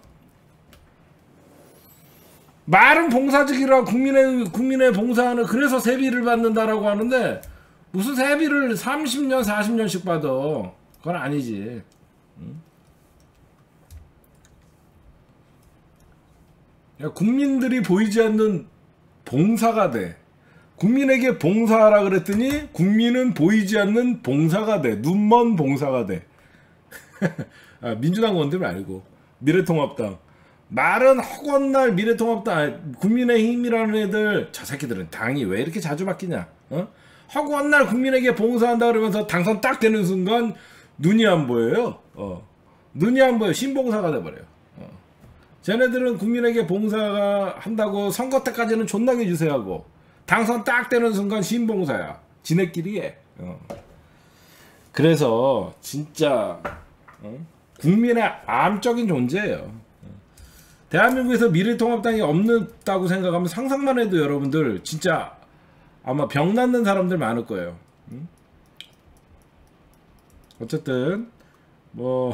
말은 봉사직이라 국민의 봉사하는. 그래서 세비를 받는다라고 하는데 무슨 세비를 30년 40년씩 받아. 그건 아니지. 국민들이 보이지 않는 봉사가 돼. 국민에게 봉사하라 그랬더니 국민은 보이지 않는 봉사가 돼. 눈먼 봉사가 돼. 민주당 의원들 말고 미래통합당. 말은 허구한 미래통합당 국민의힘이라는 애들. 저 새끼들은 당이 왜 이렇게 자주 바뀌냐. 허구한 날 국민에게 봉사한다 그러면서 당선 딱 되는 순간 눈이 안 보여요. 눈이 안 보여. 신봉사가 돼버려요. 쟤네들은 국민에게 봉사가 한다고 선거 때까지는 존나게 유세하고 당선 딱 되는 순간 신봉사야. 지네끼리 해. 그래서 진짜 국민의 암적인 존재예요. 대한민국에서 미래통합당이 없다고 생각하면 상상만 해도 여러분들 진짜 아마 병 낫는 사람들 많을 거예요. 어쨌든 뭐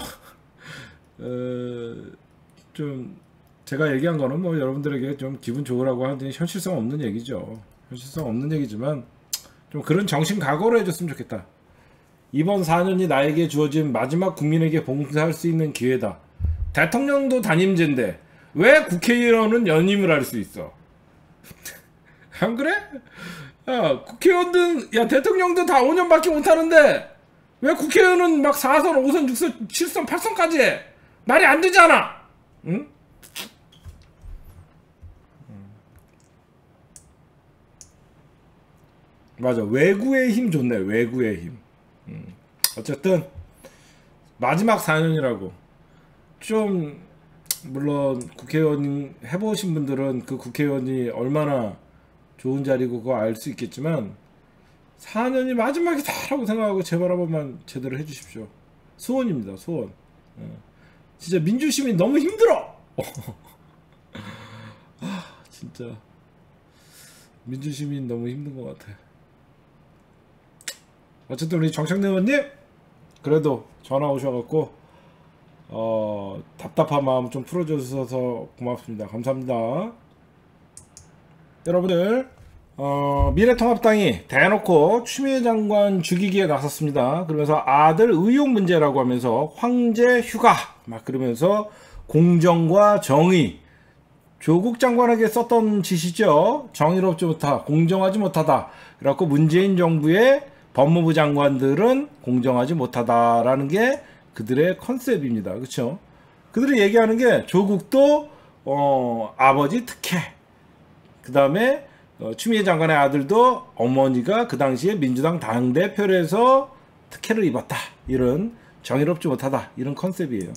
좀 제가 얘기한 거는 뭐 여러분들에게 좀 기분 좋으라고 하는 현실성 없는 얘기죠. 현실성 없는 얘기지만 좀 그런 정신 각오를 해줬으면 좋겠다. 이번 4년이 나에게 주어진 마지막 국민에게 봉사할 수 있는 기회다. 대통령도 단임제인데 왜 국회의원은 연임을 할 수 있어? 안 그래? 야, 국회의원들, 야, 대통령도 다 5년밖에 못하는데 왜 국회의원은 막 4선, 5선, 6선, 7선, 8선까지 해? 말이 안 되잖아. 응? 맞아. 외구의 힘 좋네. 외구의 힘. 어쨌든 마지막 4년이라고. 좀 물론 국회의원 해보신 분들은 그 국회의원이 얼마나 좋은 자리고 그거 알 수 있겠지만 4년이 마지막이다라고 생각하고 제발 한 번만 제대로 해주십시오. 소원입니다. 소원. 진짜 민주시민 너무 힘들어. 진짜 민주시민 너무 힘든 것 같아. 어쨌든 우리 정창래 의원님 그래도 전화 오셔갖고 답답한 마음 좀 풀어주셔서 고맙습니다. 감사합니다. 여러분들 미래통합당이 대놓고 추미애 장관 죽이기에 나섰습니다. 그러면서 아들 의혹 문제라고 하면서 황제 휴가 막 그러면서 공정과 정의, 조국 장관에게 썼던 짓이죠. 정의롭지 못하다, 공정하지 못하다. 그래갖고 문재인 정부의 법무부 장관들은 공정하지 못하다라는 게 그들의 컨셉입니다. 그렇죠? 그들이 얘기하는 게 조국도 아버지 특혜, 그 다음에 추미애 장관의 아들도 어머니가 그 당시에 민주당 당대표를 해서 특혜를 입었다. 이런 정의롭지 못하다. 이런 컨셉이에요.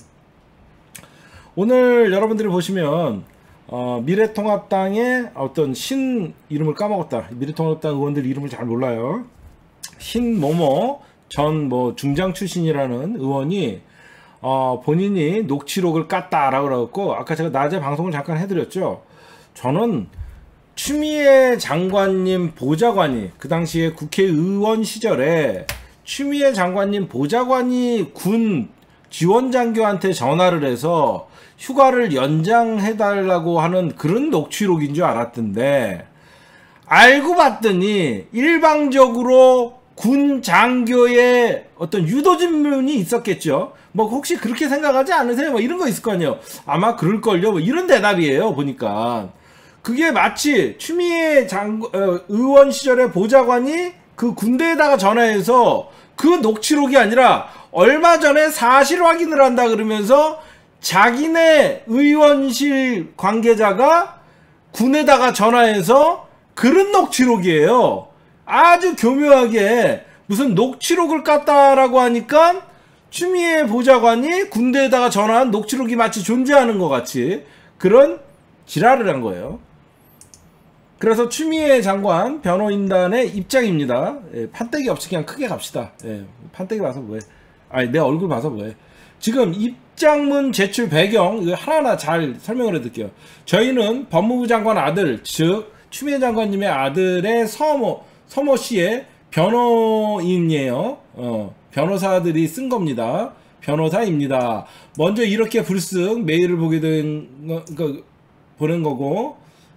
오늘 여러분들이 보시면 미래통합당의 어떤 이름을 까먹었다. 미래통합당 의원들 이름을 잘 몰라요. 신모모 전 중장 출신이라는 의원이 본인이 녹취록을 깠다라고 그러고, 아까 제가 낮에 방송을 잠깐 해드렸죠. 저는 추미애 장관님 보좌관이 그 당시에 국회의원 시절에 추미애 장관님 보좌관이 군 지원장교한테 전화를 해서 휴가를 연장해달라고 하는 그런 녹취록인 줄 알았던데, 알고 봤더니 일방적으로 군 장교의 어떤 유도질문이 있었겠죠. 혹시 그렇게 생각하지 않으세요? 이런 거 있을 거 아니에요. 아마 그럴걸요. 이런 대답이에요. 보니까 그게 마치 추미애 의원 시절의 보좌관이 그 군대에다가 전화해서 그 녹취록이 아니라 얼마 전에 사실 확인을 한다 그러면서 자기네 의원실 관계자가 군에다가 전화해서 그런 녹취록이에요. 아주 교묘하게 무슨 녹취록을 깠다라고 하니까 추미애 보좌관이 군대에다가 전화한 녹취록이 마치 존재하는 것 같이 그런 지랄을 한 거예요. 그래서 추미애 장관 변호인단의 입장입니다. 판때기 없이 그냥 크게 갑시다. 판때기 봐서 뭐해. 내 얼굴 봐서 뭐해. 지금 입장문 제출 배경 이거 하나하나 잘 설명을 해드릴게요. 저희는 법무부 장관 아들, 즉 추미애 장관님의 아들의 서모 씨의 변호인이에요. 변호사들이 쓴 겁니다. 변호사입니다. 먼저 이렇게 불쑥 메일을 보게 된 보낸 거고,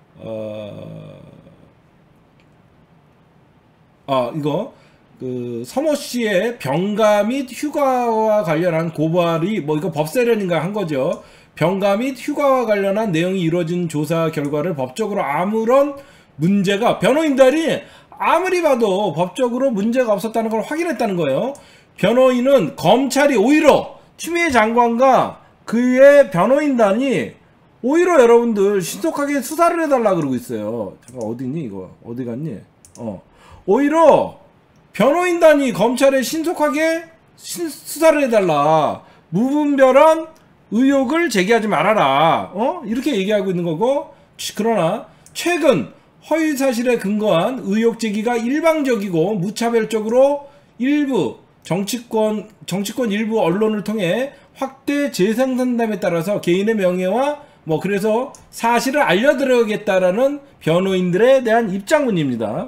이거 서모 씨의 병가 및 휴가와 관련한 고발이 이거 법세련인가 한 거죠. 병가 및 휴가와 관련한 내용이 이루어진 조사 결과를 법적으로 아무런 문제가, 변호인단이 아무리 봐도 법적으로 문제가 없었다는 걸 확인했다는 거예요. 변호인은 검찰이 오히려 추미애 장관과 그의 변호인단이 오히려 여러분들 신속하게 수사를 해달라 그러고 있어요. 잠깐 어디니 이거 어디 갔니? 오히려 변호인단이 검찰에 신속하게 수사를 해달라, 무분별한 의혹을 제기하지 말아라, 이렇게 얘기하고 있는 거고, 그러나 최근 허위사실에 근거한 의혹 제기가 일방적이고 무차별적으로 일부 정치권 일부 언론을 통해 확대 재생산됨에 따라서 개인의 명예와 그래서 사실을 알려드려야겠다라는 변호인들에 대한 입장문입니다.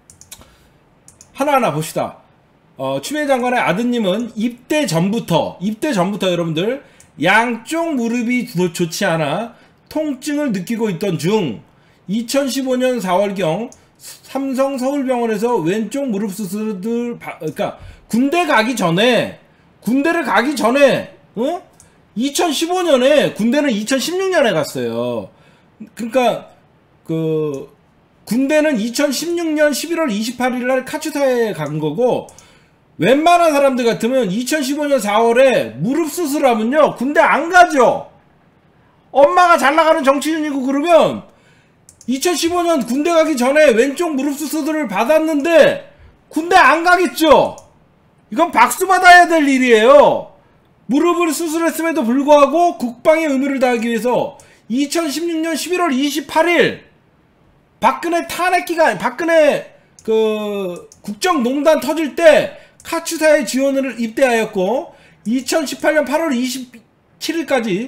하나하나 봅시다. 추미애 장관의 아드님은 입대 전부터 여러분들 양쪽 무릎이 좋지 않아 통증을 느끼고 있던 중 2015년 4월경 삼성 서울병원에서 왼쪽 무릎 수술을 그러니까 군대를 가기 전에 2015년에 군대는 2016년에 갔어요. 그러니까 군대는 2016년 11월 28일 날 카츠타에 간 거고, 웬만한 사람들 같으면 2015년 4월에 무릎 수술하면요 군대 안 가죠. 엄마가 잘 나가는 정치인이고 그러면 2015년 군대 가기 전에 왼쪽 무릎 수술을 받았는데 군대 안 가겠죠. 이건 박수 받아야 될 일이에요. 무릎을 수술했음에도 불구하고 국방의 의무를 다하기 위해서 2016년 11월 28일 박근혜 그 국정농단 터질 때 카투사에 지원을 입대하였고 2018년 8월 27일까지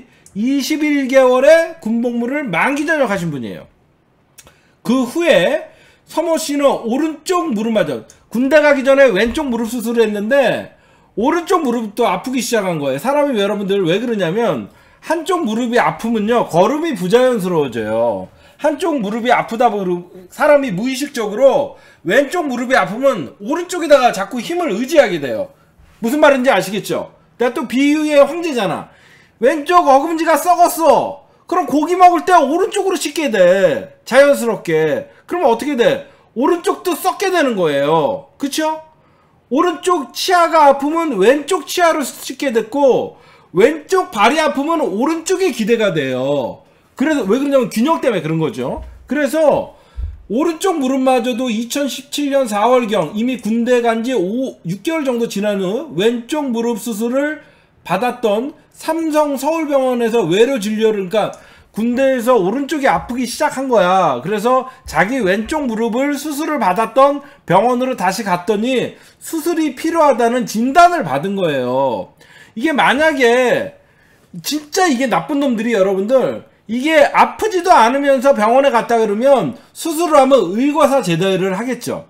21개월의 군복무를 만기 전역하신 분이에요. 그 후에 서모 씨는 오른쪽 무릎마저 군대 가기 전에 왼쪽 무릎 수술을 했는데 오른쪽 무릎도 아프기 시작한 거예요. 사람이 여러분들 왜 그러냐면 한쪽 무릎이 아프면요 걸음이 부자연스러워져요. 한쪽 무릎이 아프다 보면 사람이 무의식적으로 왼쪽 무릎이 아프면 오른쪽에다가 자꾸 힘을 의지하게 돼요. 무슨 말인지 아시겠죠? 내가 또 비유의 황제잖아. 왼쪽 어금니가 썩었어. 그럼 고기 먹을 때 오른쪽으로 씻게 돼. 자연스럽게. 그러면 어떻게 돼? 오른쪽도 썩게 되는 거예요. 그쵸? 오른쪽 치아가 아프면 왼쪽 치아로 씻게 됐고 왼쪽 발이 아프면 오른쪽에 기대가 돼요. 그래서 왜 그러냐면 균형 때문에 그런 거죠. 그래서 오른쪽 무릎마저도 2017년 4월경 이미 군대 간 지 6개월 정도 지난 후 왼쪽 무릎 수술을 받았던 삼성 서울병원에서 외래 진료를, 그러니까 군대에서 오른쪽이 아프기 시작한 거야. 그래서 자기 왼쪽 무릎을 수술을 받았던 병원으로 다시 갔더니 수술이 필요하다는 진단을 받은 거예요. 이게 만약에 진짜 이게 나쁜 놈들이 여러분들 이게 아프지도 않으면서 병원에 갔다 그러면 수술을 하면 의과사 제대를 하겠죠.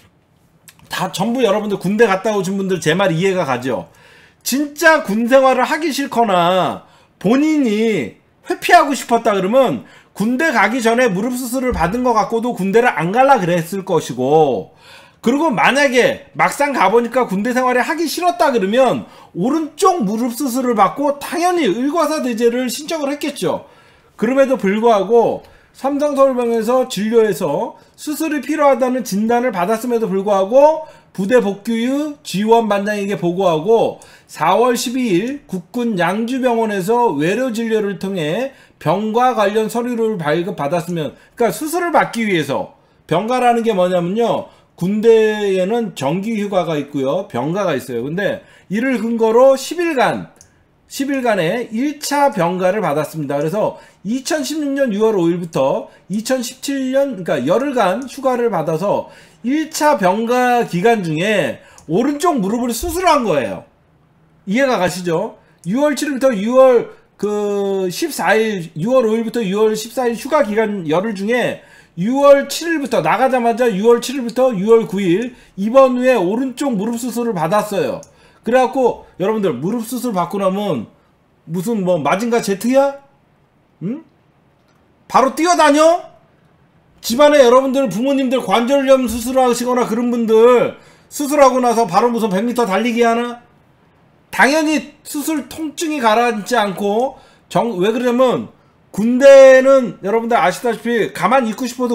다 전부 여러분들 군대 갔다 오신 분들 제 말 이해가 가죠. 진짜 군 생활을 하기 싫거나 본인이 회피하고 싶었다 그러면 군대 가기 전에 무릎 수술을 받은 것 같고도 군대를 안 갈라 그랬을 것이고, 그리고 만약에 막상 가보니까 군대 생활이 하기 싫었다 그러면 오른쪽 무릎 수술을 받고 당연히 의과사 대제를 신청을 했겠죠. 그럼에도 불구하고 삼성서울병원에서 진료해서 수술이 필요하다는 진단을 받았음에도 불구하고 부대 복귀 후 지원반장에게 보고하고 4월 12일 국군 양주병원에서 외래 진료를 통해 병가 관련 서류를 발급받았으면, 그러니까 수술을 받기 위해서, 병가라는 게 뭐냐면요, 군대에는 정기휴가가 있고요 병가가 있어요. 근데 이를 근거로 10일간의 1차 병가를 받았습니다. 그래서 2016년 6월 5일부터 2017년, 그러니까 열흘간 휴가를 받아서 1차 병가 기간 중에 오른쪽 무릎을 수술한 거예요. 이해가 가시죠? 6월 7일부터 6월 14일, 6월 5일부터 6월 14일 휴가 기간 열흘 중에 6월 7일부터 나가자마자 6월 7일부터 6월 9일 입원 후에 오른쪽 무릎 수술을 받았어요. 그래갖고 여러분들 무릎 수술 받고 나면 무슨 뭐 마징가 제트야? 응? 바로 뛰어다녀? 집안에 여러분들 부모님들 관절염 수술하시거나 그런 분들 수술하고 나서 바로 무슨 100m 달리기 하나? 당연히 수술 통증이 가라앉지 않고 왜 그러냐면 군대는 여러분들 아시다시피 가만히 있고 싶어도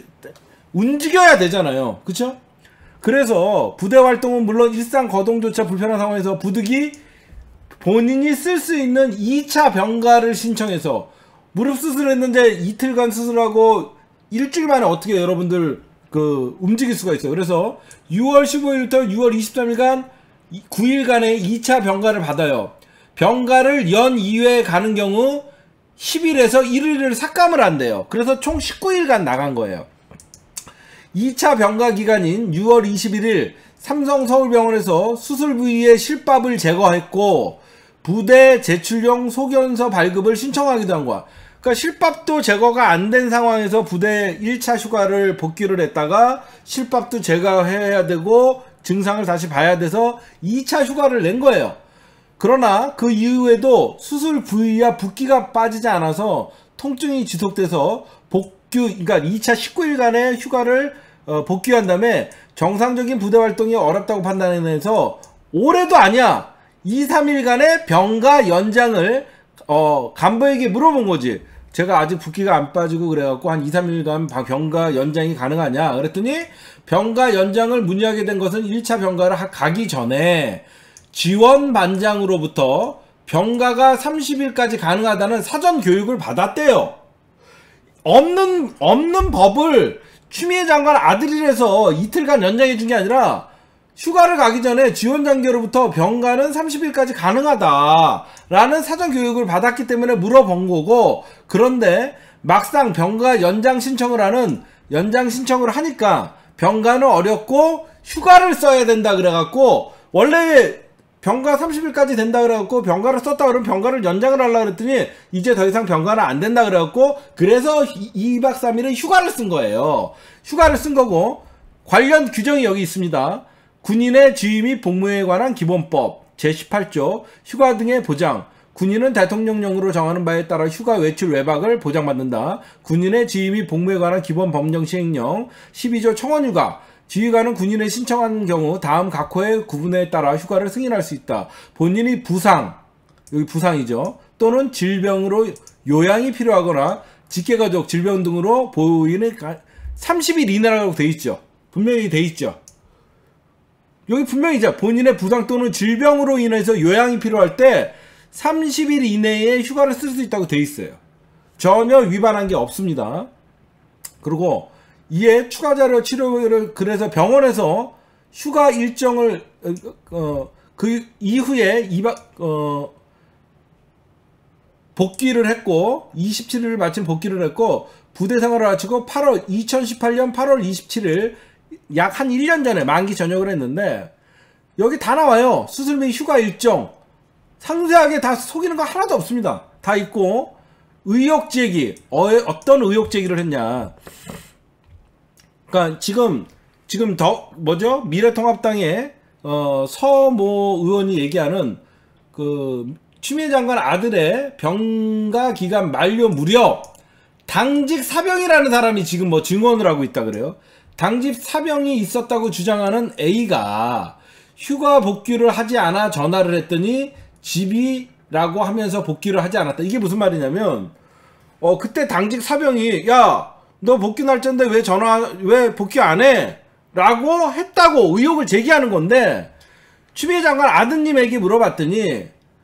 움직여야 되잖아요. 그쵸? 그래서 부대 활동은 물론 일상 거동조차 불편한 상황에서 부득이 본인이 쓸 수 있는 2차 병가를 신청해서 무릎 수술했는데 이틀간 수술하고 일주일 만에 어떻게 여러분들 움직일 수가 있어요. 그래서 6월 15일부터 6월 23일간 9일간의 2차 병가를 받아요. 병가를 연 2회 가는 경우 10일에서 1일을 삭감을 한대요. 그래서 총 19일간 나간 거예요. 2차 병가 기간인 6월 21일 삼성 서울병원에서 수술 부위의 실밥을 제거했고 부대 제출용 소견서 발급을 신청하기도 한 거야. 그러니까 실밥도 제거가 안 된 상황에서 부대 1차 휴가를 복귀를 했다가 실밥도 제거해야 되고 증상을 다시 봐야 돼서 2차 휴가를 낸 거예요. 그러나 그 이후에도 수술 부위와 붓기가 빠지지 않아서 통증이 지속돼서 그러니까 2차 19일간의 휴가를 복귀한 다음에 정상적인 부대 활동이 어렵다고 판단해서 올해도 아니야 2, 3일간의 병가 연장을 간부에게 물어본 거지. 제가 아직 붓기가 안 빠지고 그래갖고 한 2, 3일간 병가 연장이 가능하냐 그랬더니 병가 연장을 문의하게 된 것은 1차 병가를 가기 전에 지원반장으로부터 병가가 30일까지 가능하다는 사전 교육을 받았대요. 없는 법을 추미애 장관 아들이라서 이틀간 연장해 준 게 아니라 휴가를 가기 전에 지원장교로부터 병가는 30일까지 가능하다라는 사전 교육을 받았기 때문에 물어본 거고, 그런데 막상 병가 연장 신청을 하니까 병가는 어렵고 휴가를 써야 된다 그래갖고 원래 병가 30일까지 된다 그래갖고 병가를 썼다 그러면 병가를 연장을 하려고 그랬더니 이제 더 이상 병가는 안 된다 그래갖고 그래서 2박 3일은 휴가를 쓴 거예요. 휴가를 쓴 거고 관련 규정이 여기 있습니다. 군인의 지휘 및 복무에 관한 기본법 제18조 휴가 등의 보장 군인은 대통령령으로 정하는 바에 따라 휴가 외출 외박을 보장받는다. 군인의 지휘 및 복무에 관한 기본 법령 시행령 12조 청원휴가 지휘관은 군인의 신청한 경우 다음 각 호의 구분에 따라 휴가를 승인할 수 있다. 본인이 부상, 여기 부상이죠. 또는 질병으로 요양이 필요하거나 직계가족 질병 등으로 보이는 30일 이내라고 돼 있죠. 분명히 돼 있죠. 여기 분명히 본인의 부상 또는 질병으로 인해서 요양이 필요할 때 30일 이내에 휴가를 쓸 수 있다고 돼 있어요. 전혀 위반한 게 없습니다. 그리고 이에 추가 자료 치료를 그래서 병원에서 휴가 일정을 그 이후에 복귀를 했고 27일을 마친 복귀를 했고 부대 생활을 마치고 2018년 8월 27일 약 한 1년 전에 만기 전역을 했는데 여기 다 나와요. 수술 및 휴가 일정 상세하게 다 속이는 거 하나도 없습니다. 다 있고 의혹 제기 어떤 의혹 제기를 했냐. 그러니까 지금 미래통합당의 서모 의원이 얘기하는 그 추미애 장관 아들의 병가 기간 만료 무렵 당직 사병이라는 사람이 지금 뭐 증언을 하고 있다 그래요. 당직 사병이 있었다고 주장하는 A가 휴가 복귀를 하지 않아 전화를 했더니 집이라고 하면서 복귀를 하지 않았다. 이게 무슨 말이냐면 그때 당직 사병이 야 너 복귀 날짜인데 왜 복귀 안 해? 라고 했다고 의혹을 제기하는 건데 추미애 장관 아드님에게 물어봤더니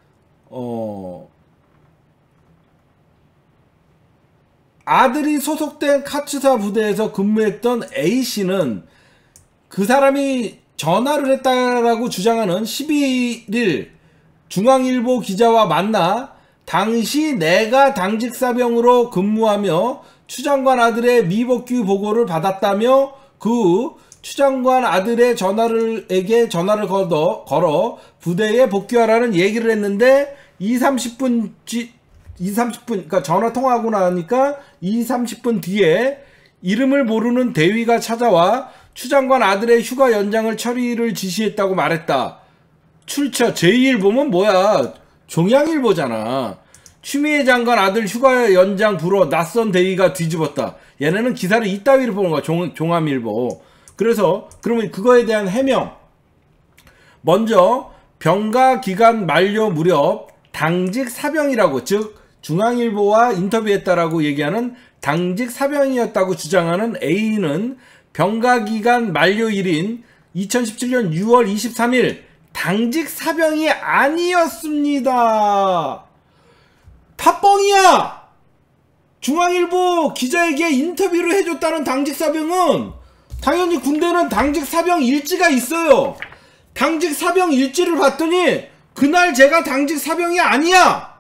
아들이 소속된 카츠사 부대에서 근무했던 A씨는 그 사람이 전화를 했다라고 주장하는 11일 중앙일보 기자와 만나 당시 내가 당직사병으로 근무하며 추장관 아들의 미복귀 보고를 받았다며 그 추장관 아들의 전화를 걸어 부대에 복귀하라는 얘기를 했는데 20-30분 그러니까 전화 통화하고 나니까 20-30분 뒤에 이름을 모르는 대위가 찾아와 추장관 아들의 휴가 연장을 처리를 지시했다고 말했다. 출처 제2일보면 뭐야? 종양일보잖아. 추미애 장관 아들 휴가 연장 불어 낯선 대위가 뒤집었다. 얘네는 기사를 이따위로 보는 거야. 종암일보. 그래서 그러면 그거에 대한 해명. 먼저 병가 기간 만료 무렵 당직 사병이라고 즉 중앙일보와 인터뷰했다라고 얘기하는 당직 사병이었다고 주장하는 A는 병가 기간 만료일인 2017년 6월 23일 당직 사병이 아니었습니다. 다 뻥이야. 중앙일보 기자에게 인터뷰를 해줬다는 당직 사병은 당연히 군대는 당직 사병 일지가 있어요. 당직 사병 일지를 봤더니 그날 제가 당직 사병이 아니야.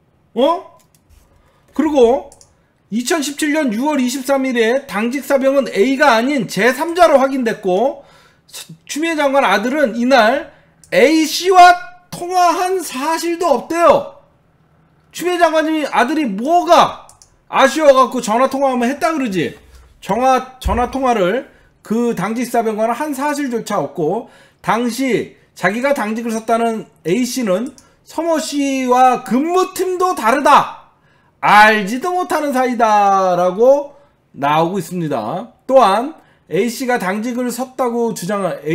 그리고 2017년 6월 23일에 당직 사병은 A가 아닌 제3자로 확인됐고 추미애 장관 아들은 이날 A씨와 통화한 사실도 없대요. 추미애 장관님이 아들이 뭐가 아쉬워갖고 전화통화하면 했다 그러지. 전화통화를 그 당직사병과는 한 사실조차 없고 당시 자기가 당직을 섰다는 A씨는 서모씨와 근무팀도 다르다. 알지도 못하는 사이다 라고 나오고 있습니다. 또한 A씨가 당직을 섰다고 주장하는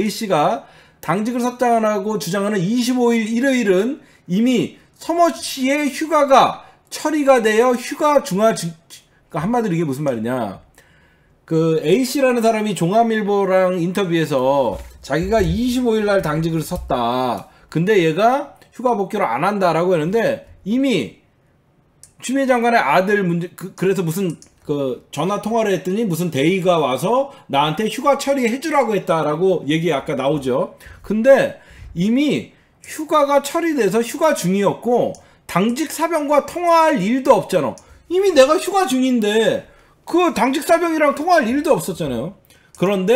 25일 일요일은 이미 서모씨의 휴가가 처리가 되어 휴가 그러니까 한마디로 이게 무슨 말이냐. 그 A씨라는 사람이 종합일보랑 인터뷰에서 자기가 25일 날 당직을 섰다. 근데 얘가 휴가 복귀를 안 한다라고 했는데 이미 추미애 장관의 아들 문제 그래서 무슨 그 전화 통화를 했더니 무슨 대의가 와서 나한테 휴가 처리해 주라고 했다라고 얘기 아까 나오죠. 근데 이미 휴가가 처리돼서 휴가 중이었고 당직 사병과 통화할 일도 없잖아. 이미 내가 휴가 중인데 그 당직 사병이랑 통화할 일도 없었잖아요. 그런데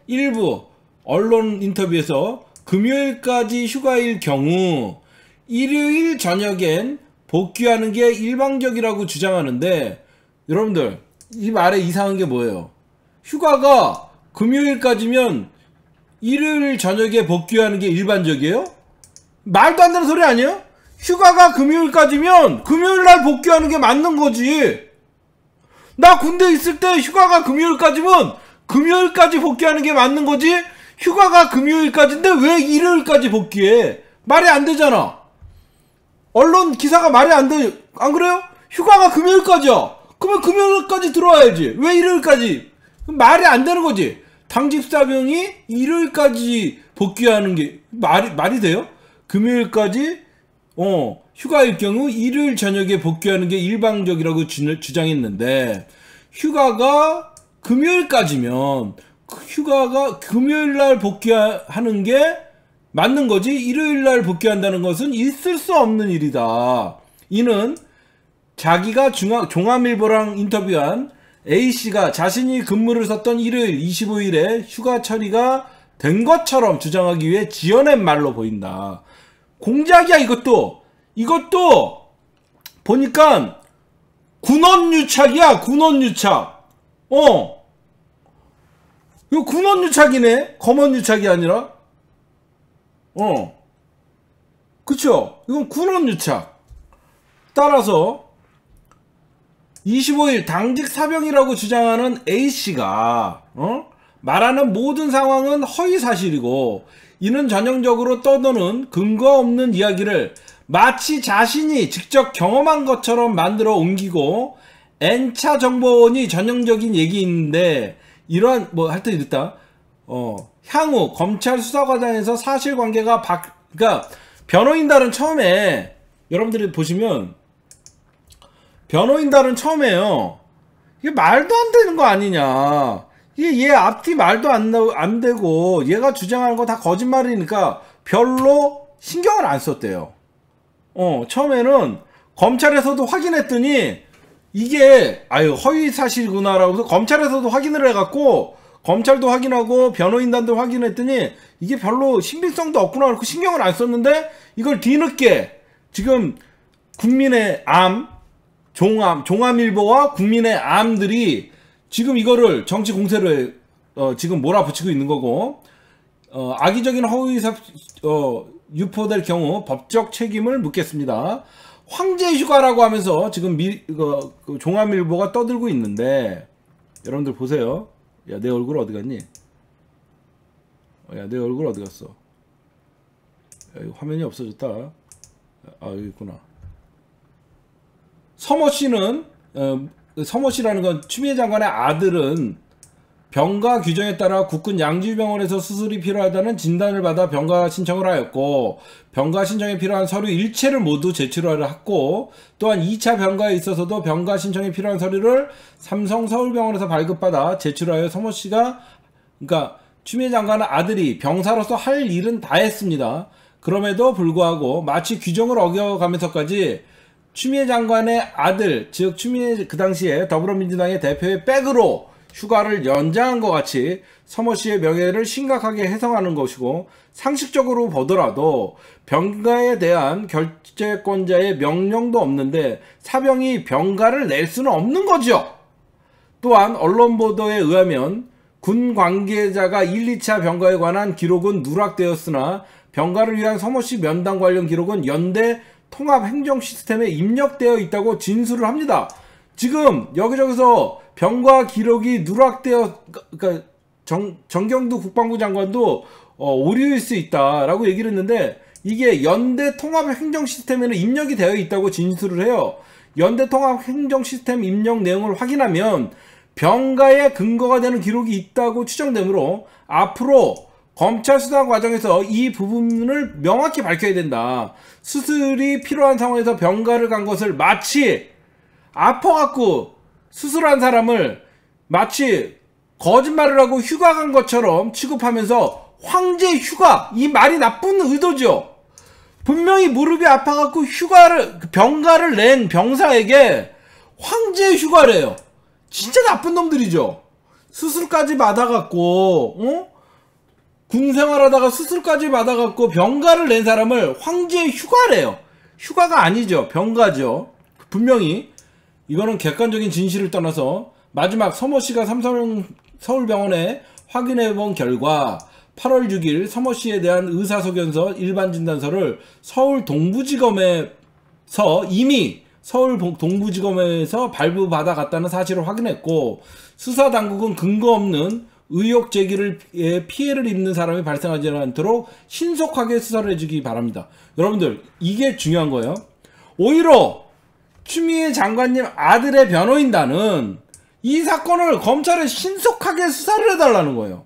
일부 언론 인터뷰에서 금요일까지 휴가일 경우 일요일 저녁엔 복귀하는 게 일방적이라고 주장하는데, 여러분들 이 말에 이상한 게 뭐예요? 휴가가 금요일까지면 일요일 저녁에 복귀하는 게 일반적이에요? 말도 안 되는 소리 아니에요? 휴가가 금요일까지면 금요일날 복귀하는 게 맞는 거지. 나 군대 있을 때 휴가가 금요일까지면 금요일까지 복귀하는 게 맞는 거지. 휴가가 금요일까지인데 왜 일요일까지 복귀해? 말이 안 되잖아. 언론 기사가 말이 안 돼. 안 그래요? 휴가가 금요일까지야. 그러면 금요일까지 들어와야지. 왜 일요일까지? 말이 안 되는 거지. 당직 사병이 일요일까지 복귀하는 게 말이 돼요? 금요일까지 휴가일 경우 일요일 저녁에 복귀하는 게 일방적이라고 주장했는데, 휴가가 금요일까지면 휴가가 금요일날 복귀하는 게 맞는 거지, 일요일날 복귀한다는 것은 있을 수 없는 일이다. 이는 자기가 종합일보랑 인터뷰한 A씨가 자신이 근무를 섰던 일요일 25일에 휴가 처리가 된 것처럼 주장하기 위해 지어낸 말로 보인다. 공작이야. 이것도 보니까 군원유착이야. 군원유착. 이거 군원유착이네. 검언유착이 아니라. 그쵸? 이건 군원유착. 따라서 25일 당직 사병이라고 주장하는 A씨가 말하는 모든 상황은 허위사실이고, 이는 전형적으로 떠도는 근거 없는 이야기를 마치 자신이 직접 경험한 것처럼 만들어 옮기고, N차 정보원이 전형적인 얘기인데, 이러한 하여튼 이랬다. 향후 검찰 수사과정에서 사실관계가 그러니까 변호인단은 처음에, 여러분들이 보시면 변호인단은 처음에요, 이게 말도 안 되는 거 아니냐, 이게 얘 앞뒤 말도 안 되고 얘가 주장하는 거 다 거짓말이니까 별로 신경을 안 썼대요. 처음에는 검찰에서도 확인했더니 이게 허위 사실이구나라고 해서 검찰에서도 확인을 해갖고, 검찰도 확인하고 변호인단도 확인했더니 이게 별로 신빙성도 없구나 그렇고 신경을 안 썼는데, 이걸 뒤늦게 지금 국민의 암, 종합일보와 국민의 암들이 지금 이거를 정치 공세를 지금 몰아붙이고 있는 거고, 악의적인 허위 유포될 경우 법적 책임을 묻겠습니다. 황제 휴가라고 하면서 지금 종합일보가 떠들고 있는데, 여러분들 보세요. 야, 내 얼굴 어디 갔니? 야, 내 얼굴 어디 갔어? 야, 이거 화면이 없어졌다. 아, 여기 있구나. 서모씨는 서모씨라는 건 추미애 장관의 아들은 병가 규정에 따라 국군 양지병원에서 수술이 필요하다는 진단을 받아 병가 신청을 하였고, 병가 신청에 필요한 서류 일체를 모두 제출하려 했고, 또한 2차 병가에 있어서도 병가 신청에 필요한 서류를 삼성 서울병원에서 발급받아 제출하여 서모씨가, 그러니까 추미애 장관의 아들이 병사로서 할 일은 다 했습니다. 그럼에도 불구하고 마치 규정을 어겨가면서까지 추미애 장관의 아들, 즉 추미애 그 당시에 더불어민주당의 대표의 백으로 휴가를 연장한 것 같이 서모씨의 명예를 심각하게 훼손하는 것이고, 상식적으로 보더라도 병가에 대한 결재권자의 명령도 없는데 사병이 병가를 낼 수는 없는 거죠. 또한 언론 보도에 의하면 군 관계자가 1, 2차 병가에 관한 기록은 누락되었으나 병가를 위한 서모씨 면담 관련 기록은 연대 통합행정시스템에 입력되어 있다고 진술을 합니다. 지금 여기저기서 병가 기록이 누락되어, 그러니까 정경두 국방부 장관도 오류일 수 있다라고 얘기를 했는데, 이게 연대 통합행정시스템에는 입력이 되어 있다고 진술을 해요. 연대 통합행정시스템 입력 내용을 확인하면 병가에 근거가 되는 기록이 있다고 추정되므로 앞으로 검찰 수사 과정에서 이 부분을 명확히 밝혀야 된다. 수술이 필요한 상황에서 병가를 간 것을 마치 아파갖고 수술한 사람을 마치 거짓말을 하고 휴가 간 것처럼 취급하면서 황제 휴가, 이 말이 나쁜 의도죠. 분명히 무릎이 아파갖고 병가를 낸 병사에게 황제 휴가래요. 진짜 나쁜 놈들이죠. 수술까지 받아갖고 군생활하다가 수술까지 받아갖고 병가를 낸 사람을 황제 휴가래요. 휴가가 아니죠. 병가죠. 분명히 이거는 객관적인 진실을 떠나서 마지막 서모씨가 삼성 서울병원에 확인해본 결과 8월 6일 서모씨에 대한 의사소견서 일반진단서를 서울 동부지검에서 이미 서울 동부지검에서 발부받아 갔다는 사실을 확인했고, 수사당국은 근거 없는 의혹 제기를 피해를 입는 사람이 발생하지 않도록 신속하게 수사를 해주기 바랍니다. 여러분들, 이게 중요한 거예요. 오히려 추미애 장관님 아들의 변호인단은 이 사건을 검찰에 신속하게 수사를 해달라는 거예요.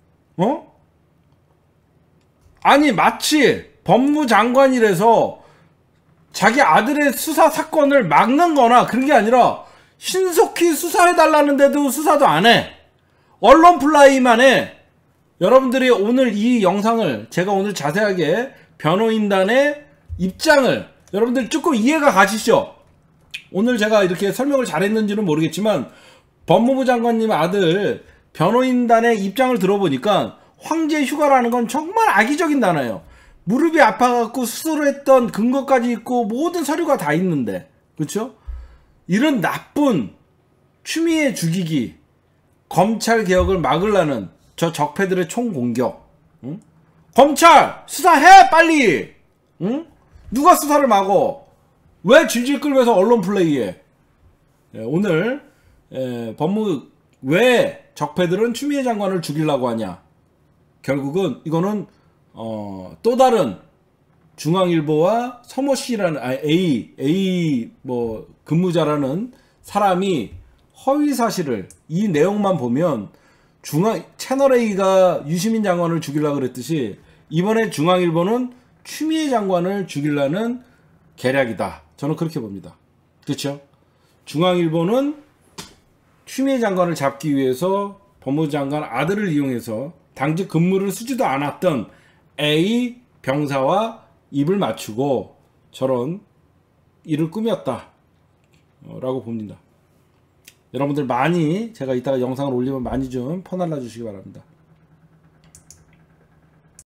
아니 마치 법무장관이라서 자기 아들의 수사 사건을 막는 거나 그런 게 아니라 신속히 수사해달라는데도 수사도 안 해. 언론 플라이만 해. 여러분들이 오늘 이 영상을 제가 오늘 자세하게 변호인단의 입장을 여러분들 조금 이해가 가시죠? 오늘 제가 이렇게 설명을 잘했는지는 모르겠지만 법무부 장관님 아들 변호인단의 입장을 들어보니까 황제 휴가라는 건 정말 악의적인 단어예요. 무릎이 아파갖고 수술을 했던 근거까지 있고 모든 서류가 다 있는데, 그렇죠? 이런 나쁜 추미애 죽이기, 검찰 개혁을 막으려는 저 적폐들의 총공격. 응? 검찰 수사해 빨리. 응? 누가 수사를 막어? 왜 질질 끌면서 언론 플레이해? 오늘 왜 적폐들은 추미애 장관을 죽이려고 하냐? 결국은 이거는 또 다른 중앙일보와 서모씨라는 A 근무자라는 사람이 허위 사실을, 이 내용만 보면 채널A가 유시민 장관을 죽이려고 그랬듯이 이번에 중앙일보는 추미애 장관을 죽이려는 계략이다. 저는 그렇게 봅니다. 그렇죠? 중앙일보는 추미애 장관을 잡기 위해서 법무부 장관 아들을 이용해서 당직 근무를 쓰지도 않았던 A 병사와 입을 맞추고 저런 일을 꾸몄다 라고 봅니다. 여러분들 많이, 제가 이따가 영상을 올리면 많이 좀 퍼날라 주시기 바랍니다.